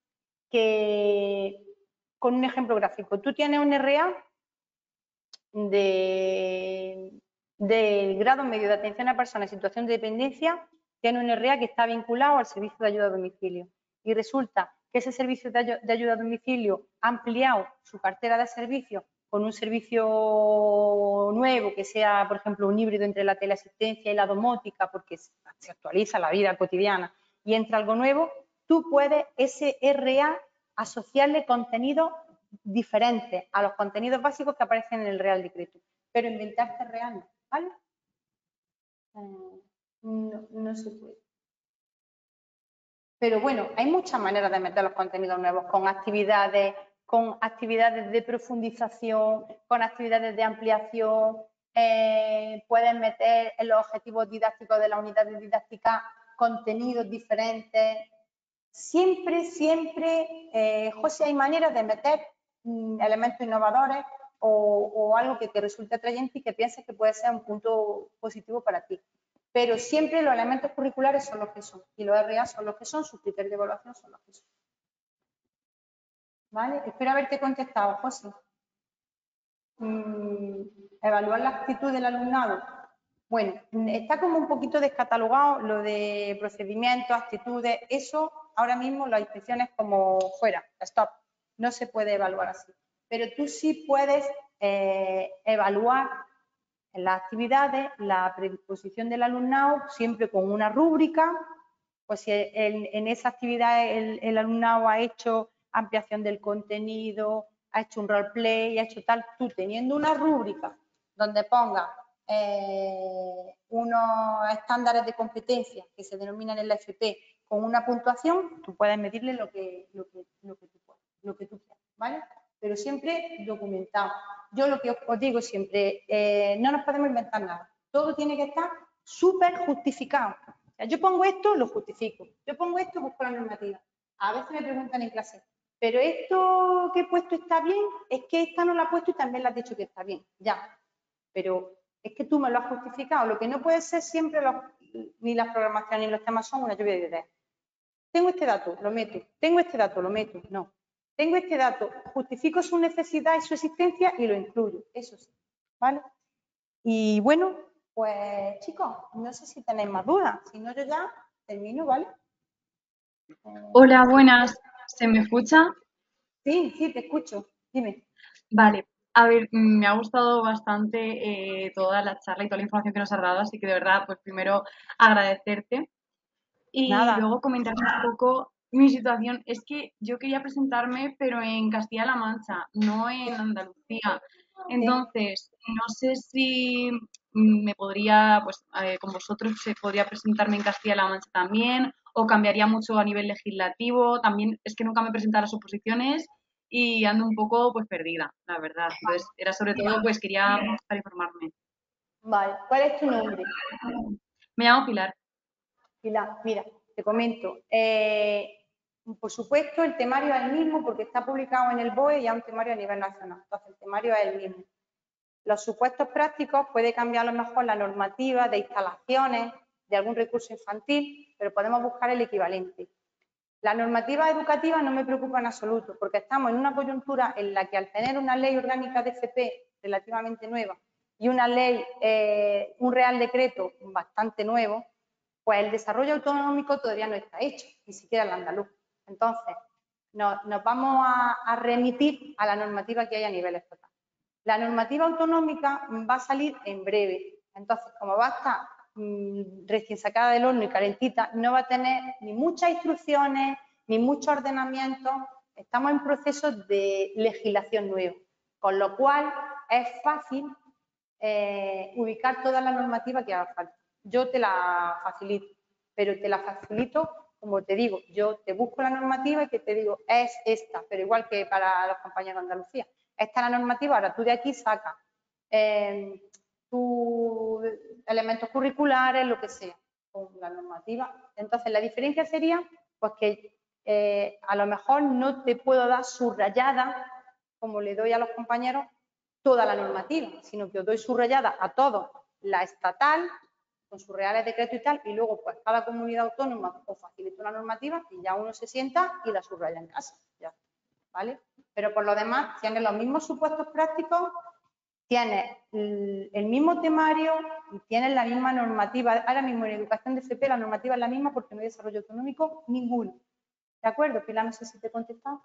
que, con un ejemplo gráfico, tú tienes un R A de, del grado medio de atención a personas en situación de dependencia, tiene un R A que está vinculado al servicio de ayuda a domicilio. Y resulta que ese servicio de ayuda a domicilio ha ampliado su cartera de servicios con un servicio nuevo que sea, por ejemplo, un híbrido entre la teleasistencia y la domótica, porque se actualiza la vida cotidiana y entra algo nuevo, tú puedes ese R A asociarle contenidos diferentes a los contenidos básicos que aparecen en el Real Decreto, pero inventarte R A no, ¿vale? Eh, no, no se puede. Pero bueno, hay muchas maneras de meter los contenidos nuevos, con actividades, con actividades de profundización, con actividades de ampliación, eh, puedes meter en los objetivos didácticos de la unidad de didáctica contenidos diferentes. Siempre, siempre, eh, José, hay maneras de meter mm, elementos innovadores o, o algo que te resulte atrayente y que pienses que puede ser un punto positivo para ti. Pero siempre los elementos curriculares son los que son y los R A son los que son, sus criterios de evaluación son los que son. ¿Vale? Espero haberte contestado, José. Mm, evaluar la actitud del alumnado. Bueno, está como un poquito descatalogado lo de procedimientos, actitudes, eso ahora mismo la inspección es como fuera, stop, no se puede evaluar así. Pero tú sí puedes eh, evaluar en las actividades la predisposición del alumnado siempre con una rúbrica, pues si en, en esa actividad el, el alumnado ha hecho ampliación del contenido, ha hecho un roleplay, ha hecho tal, tú teniendo una rúbrica donde ponga eh, unos estándares de competencia que se denominan en la F P con una puntuación, tú puedes medirle lo que, lo que, lo que tú puedas, lo que tú quieras, ¿vale? Pero siempre documentado. Yo lo que os digo siempre, eh, no nos podemos inventar nada. Todo tiene que estar súper justificado. O sea, yo pongo esto, lo justifico. Yo pongo esto, busco la normativa. A veces me preguntan en clase, pero esto que he puesto está bien, es que esta no la he puesto y también la has dicho que está bien. Ya, pero es que tú me lo has justificado. Lo que no puede ser siempre, los, ni las programaciones ni los temas son una lluvia de ideas. Tengo este dato, lo meto. Tengo este dato, lo meto. No. Tengo este dato, justifico su necesidad y su existencia y lo incluyo. Eso sí, ¿vale? Y bueno, pues chicos, no sé si tenéis más dudas. Si no, yo ya termino, ¿vale? Hola, buenas. ¿Se me escucha? Sí, sí, te escucho. Dime. Vale. A ver, me ha gustado bastante eh, toda la charla y toda la información que nos has dado, así que de verdad, pues primero agradecerte y Nada. luego comentarte un poco mi situación. Es que yo quería presentarme, pero en Castilla-La Mancha, no en Andalucía. Entonces, no sé si me podría, pues eh, con vosotros se podría presentarme en Castilla-La Mancha también, o cambiaría mucho a nivel legislativo. También es que nunca me he presentado a las oposiciones y ando un poco pues perdida, la verdad. Entonces, era sobre todo, pues quería para informarme. Vale, ¿cuál es tu nombre? Me llamo Pilar. Pilar, mira, te comento. Eh, por supuesto, el temario es el mismo porque está publicado en el B O E y es un temario a nivel nacional. Entonces, el temario es el mismo. Los supuestos prácticos puede cambiar a lo mejor la normativa de instalaciones de algún recurso infantil, pero podemos buscar el equivalente. La normativa educativa no me preocupa en absoluto, porque estamos en una coyuntura en la que al tener una ley orgánica de F P relativamente nueva y una ley, eh, un real decreto bastante nuevo, pues el desarrollo autonómico todavía no está hecho, ni siquiera el andaluz. Entonces, nos, nos vamos a, a remitir a la normativa que hay a nivel estatal. La normativa autonómica va a salir en breve. Entonces, como va a estar mmm, recién sacada del horno y calentita, no va a tener ni muchas instrucciones, ni mucho ordenamiento. Estamos en proceso de legislación nueva, con lo cual es fácil eh, ubicar toda la normativa que haga falta. Yo te la facilito, pero te la facilito, como te digo, yo te busco la normativa y que te digo, es esta, pero igual que para los compañeros de Andalucía. Esta es la normativa, ahora tú de aquí sacas eh, tus elementos curriculares, lo que sea, con la normativa. Entonces, la diferencia sería pues que eh, a lo mejor no te puedo dar subrayada, como le doy a los compañeros, toda la normativa, sino que os doy subrayada a todos la estatal, con sus reales decretos y tal, y luego pues cada comunidad autónoma os facilita una normativa y ya uno se sienta y la subraya en casa, ya, ¿vale? Pero por lo demás, tienes los mismos supuestos prácticos, tienes el mismo temario y tienes la misma normativa. Ahora mismo en educación de F P la normativa es la misma porque no hay desarrollo autonómico ninguno. ¿De acuerdo? Pilar, no sé si te he contestado.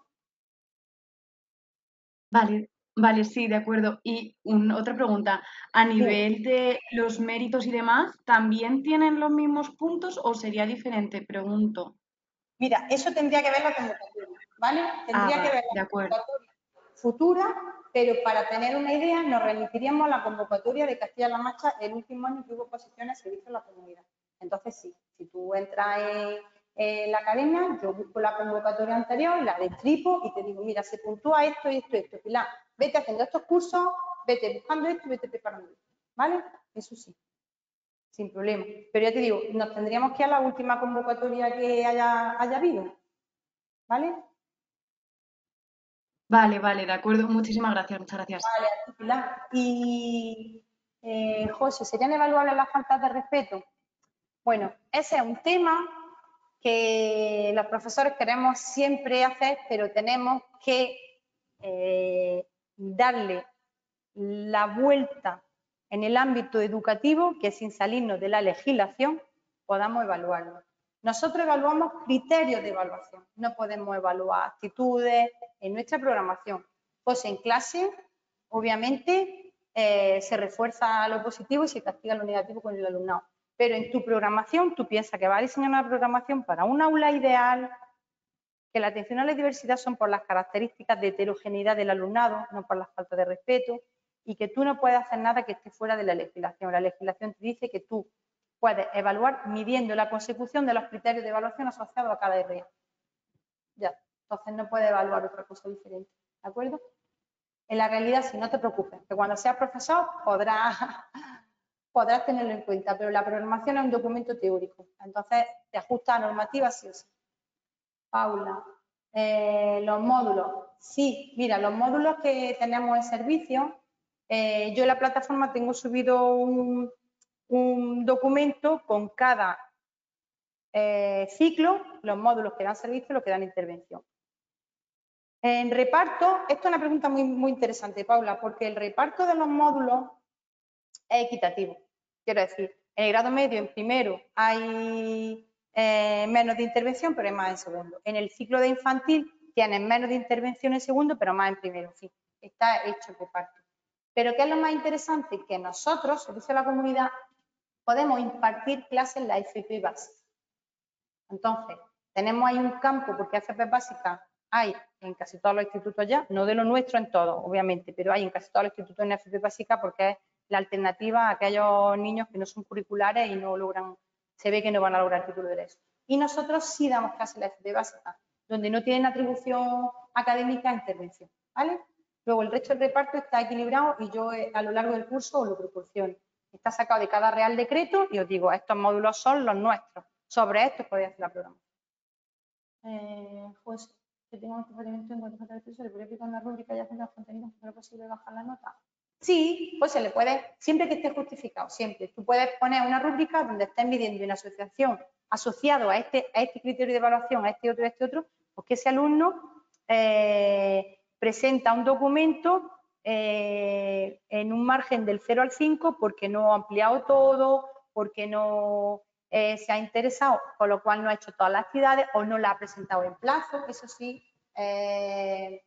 Vale, vale, sí, de acuerdo. Y un, otra pregunta, a nivel de los méritos y demás, ¿también tienen los mismos puntos o sería diferente? Pregunto. Mira, eso tendría que ver la convocatoria, ¿vale? Tendría Ah, que ver de la acuerdo. convocatoria futura, pero para tener una idea nos remitiríamos a la convocatoria de Castilla-La Mancha el último año que hubo posiciones de servicio en la comunidad. Entonces, sí, si tú entras en, en la academia, yo busco la convocatoria anterior, la destripo y te digo, mira, se puntúa esto y esto y esto. Pilar, vete haciendo estos cursos, vete buscando esto y vete preparando esto, ¿vale? Eso sí. Sin problema. Pero ya te digo, nos tendríamos que ir a la última convocatoria que haya, haya habido. ¿Vale? Vale, vale, de acuerdo. Muchísimas gracias, muchas gracias. Vale, a ti, Pilar. Y, eh, José, ¿serían evaluables las faltas de respeto? Bueno, ese es un tema que los profesores queremos siempre hacer, pero tenemos que eh, darle la vuelta en el ámbito educativo, que sin salirnos de la legislación podamos evaluarlo. Nosotros evaluamos criterios de evaluación, no podemos evaluar actitudes en nuestra programación. Pues en clase, obviamente, eh, se refuerza lo positivo y se castiga lo negativo con el alumnado. Pero en tu programación, tú piensas que vas a diseñar una programación para un aula ideal, que la atención a la diversidad son por las características de heterogeneidad del alumnado, no por la falta de respeto, y que tú no puedes hacer nada que esté fuera de la legislación. La legislación te dice que tú puedes evaluar midiendo la consecución de los criterios de evaluación asociados a cada R E A. Ya, entonces no puedes evaluar otra cosa diferente, ¿de acuerdo? En la realidad, sí, no te preocupes, que cuando seas profesor podrás, podrás tenerlo en cuenta, pero la programación es un documento teórico, entonces te ajusta a normativas sí o sí. Paula, eh, los módulos. Sí, mira, los módulos que tenemos en servicio, eh, yo en la plataforma tengo subido un, un documento con cada eh, ciclo, los módulos que dan servicio y los que dan intervención. En reparto, esto es una pregunta muy, muy interesante, Paula, porque el reparto de los módulos es equitativo. Quiero decir, en el grado medio, en primero, hay eh, menos de intervención, pero hay más en segundo. En el ciclo de infantil tienen menos de intervención en segundo, pero más en primero. En fin, está hecho el reparto. Pero ¿qué es lo más interesante? Que nosotros, Servicio a la Comunidad, podemos impartir clases en la F P básica. Entonces, tenemos ahí un campo, porque F P básica hay en casi todos los institutos ya, no de lo nuestro en todos, obviamente, pero hay en casi todos los institutos en F P básica porque es la alternativa a aquellos niños que no son curriculares y no logran, se ve que no van a lograr el título de derecho. Y nosotros sí damos clases en la F P básica, donde no tienen atribución académica a intervención, ¿vale? Luego el resto del reparto está equilibrado y yo a lo largo del curso os lo proporciono. Está sacado de cada Real Decreto y os digo, estos módulos son los nuestros. Sobre estos podéis hacer la programación. Eh, pues, que tengo un procedimiento en cuanto a falta de peso, ¿le podría aplicar una rúbrica y hacer los contenidos? ¿Es posible bajar la nota? Sí, pues se le puede, siempre que esté justificado, siempre. Tú puedes poner una rúbrica donde estés midiendo una asociación asociado a este, a este criterio de evaluación, a este otro, a este otro, pues que ese alumno eh, presenta un documento eh, en un margen del cero al cinco porque no ha ampliado todo, porque no eh, se ha interesado, con lo cual no ha hecho todas las actividades o no la ha presentado en plazo, eso sí, eh,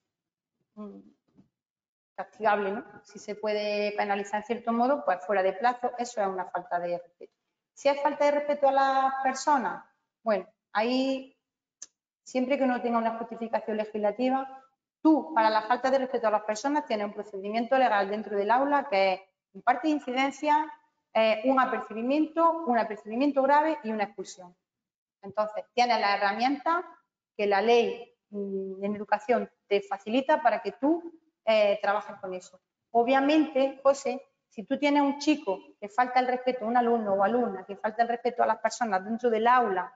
castigable, ¿no? Si se puede penalizar en cierto modo, pues fuera de plazo, eso es una falta de respeto. Si es falta de respeto a las personas, bueno, ahí, siempre que uno tenga una justificación legislativa, tú, para la falta de respeto a las personas, tienes un procedimiento legal dentro del aula que es un parte de incidencia, eh, un apercibimiento, un apercibimiento grave y una expulsión. Entonces, tienes las herramientas que la ley mmm, en educación te facilita para que tú eh, trabajes con eso. Obviamente, José, si tú tienes un chico que falta el respeto a un alumno o alumna, que falta el respeto a las personas dentro del aula,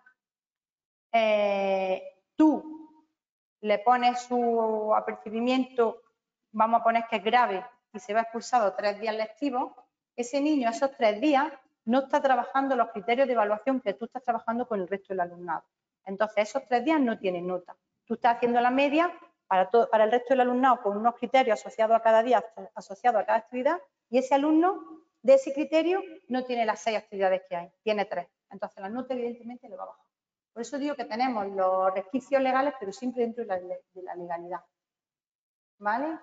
eh, tú le pones su apercibimiento, vamos a poner que es grave y se va expulsado tres días lectivos, ese niño esos tres días no está trabajando los criterios de evaluación que tú estás trabajando con el resto del alumnado. Entonces, esos tres días no tienen nota. Tú estás haciendo la media para, todo, para el resto del alumnado con unos criterios asociados a cada día, asociados a cada actividad, y ese alumno de ese criterio no tiene las seis actividades que hay, tiene tres. Entonces, la nota evidentemente le va a bajar. Por eso digo que tenemos los resquicios legales, pero siempre dentro de la, de la legalidad. ¿Vale?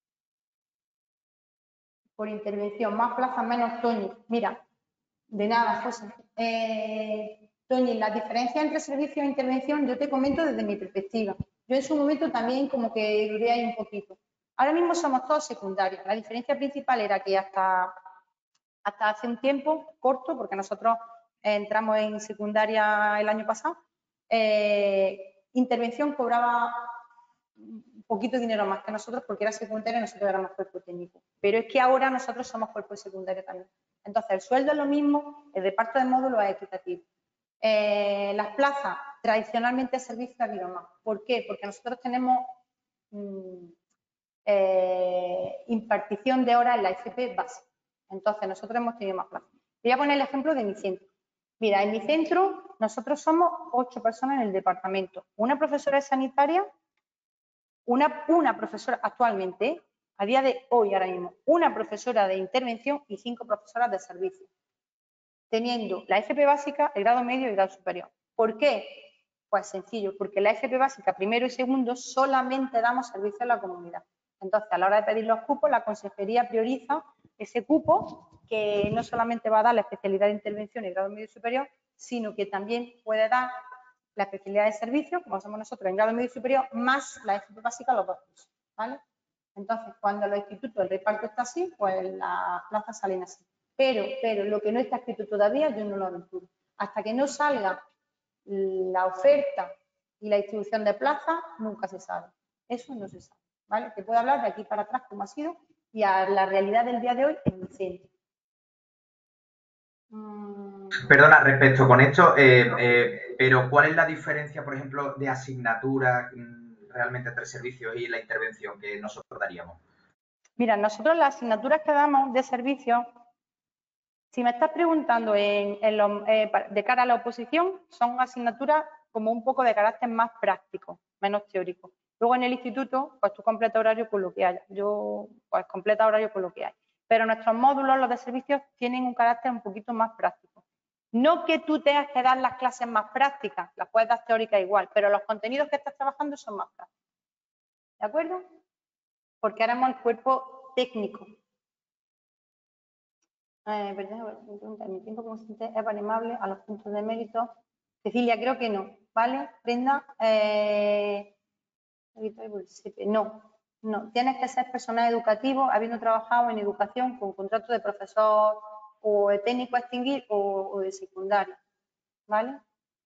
Por intervención, más plazas, menos Toñi. Mira, de nada, José. Eh, Toñi, la diferencia entre servicio e intervención, yo te comento desde mi perspectiva. Yo en su momento también como que dudé ahí un poquito. Ahora mismo somos todos secundarios. La diferencia principal era que hasta, hasta hace un tiempo corto, porque nosotros entramos en secundaria el año pasado, eh, intervención cobraba un poquito de dinero más que nosotros porque era secundaria y nosotros éramos cuerpo técnico. Pero es que ahora nosotros somos cuerpo secundario también. Entonces, el sueldo es lo mismo, el reparto de módulos es equitativo. Eh, las plazas, tradicionalmente, servicio ha habido más. ¿Por qué? Porque nosotros tenemos mmm, eh, impartición de horas en la F P básica. Entonces, nosotros hemos tenido más plazas. Voy a poner el ejemplo de mi centro. Mira, en mi centro nosotros somos ocho personas en el departamento. Una profesora sanitaria, una, una profesora actualmente, a día de hoy, ahora mismo, una profesora de intervención y cinco profesoras de servicio, teniendo la F P básica, el grado medio y el grado superior. ¿Por qué? Pues sencillo, porque la F P básica primero y segundo solamente damos servicio a la comunidad. Entonces, a la hora de pedir los cupos, la consejería prioriza ese cupo que no solamente va a dar la especialidad de intervención y grado medio superior, sino que también puede dar la especialidad de servicio, como somos nosotros en grado medio superior, más la F P básica los dos cursos, ¿vale? Entonces, cuando los institutos el reparto está así, pues las plazas salen así. Pero, pero lo que no está escrito todavía, yo no lo aventuro. Hasta que no salga la oferta y la distribución de plazas, nunca se sabe. Eso no se sabe, ¿vale? Te puedo hablar de aquí para atrás cómo ha sido y a la realidad del día de hoy en el centro. Mm. Perdona, respecto con esto, eh, eh, pero ¿cuál es la diferencia, por ejemplo, de asignatura mm, realmente entre servicios y la intervención que nosotros daríamos? Mira, nosotros las asignaturas que damos de servicio, si me estás preguntando en, en lo, eh, de cara a la oposición, son asignaturas como un poco de carácter más práctico, menos teórico. Luego en el instituto, pues tú completas horario con lo que haya. Yo, pues completa horario con lo que hay. Pero nuestros módulos, los de servicios, tienen un carácter un poquito más práctico. No que tú tengas que dar las clases más prácticas, las puedes dar teóricas igual, pero los contenidos que estás trabajando son más prácticos. ¿De acuerdo? Porque haremos el cuerpo técnico. Eh, perdón, mi tiempo como docente es animable a los puntos de mérito. Cecilia, creo que no, ¿vale? Brenda, eh, no, no. Tienes que ser personal educativo, habiendo trabajado en educación con contrato de profesor o de técnico a extinguir o, o de secundaria, ¿vale?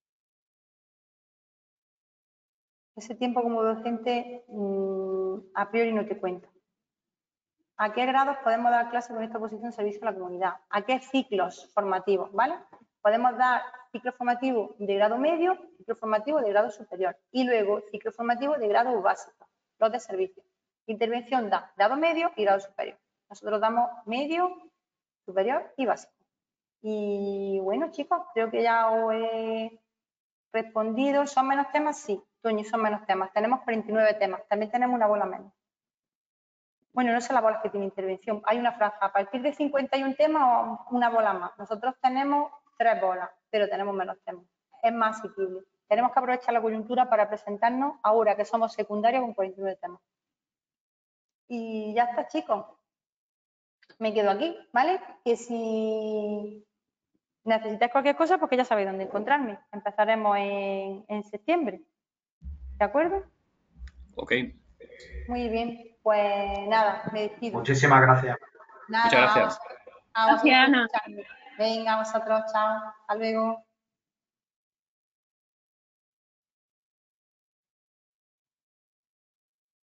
Ese tiempo como docente mmm, a priori no te cuenta. ¿A qué grados podemos dar clases con esta posición de servicio a la comunidad? ¿A qué ciclos formativos? ¿Vale? Podemos dar ciclo formativo de grado medio, ciclo formativo de grado superior y luego ciclo formativo de grado básico, los de servicio. Intervención da grado medio y grado superior. Nosotros damos medio, superior y básico. Y bueno, chicos, creo que ya os he respondido. ¿Son menos temas? Sí, Toño, son menos temas. Tenemos cuarenta y nueve temas. También tenemos una bola menos. Bueno, no son las bolas que tiene intervención. Hay una franja. A partir de cincuenta y un temas, una bola más. Nosotros tenemos tres bolas, pero tenemos menos temas. Es más asequible. Tenemos que aprovechar la coyuntura para presentarnos ahora que somos secundarios con cuarenta y nueve temas. Y ya está, chicos. Me quedo aquí, ¿vale? Que si necesitáis cualquier cosa, porque ya sabéis dónde encontrarme. Empezaremos en, en septiembre. ¿De acuerdo? Ok. Muy bien. Pues nada, me despido. Muchísimas gracias. Nada, Muchas gracias. A vosotros, Gracias, Ana. Venga, vosotros, chao. Hasta luego.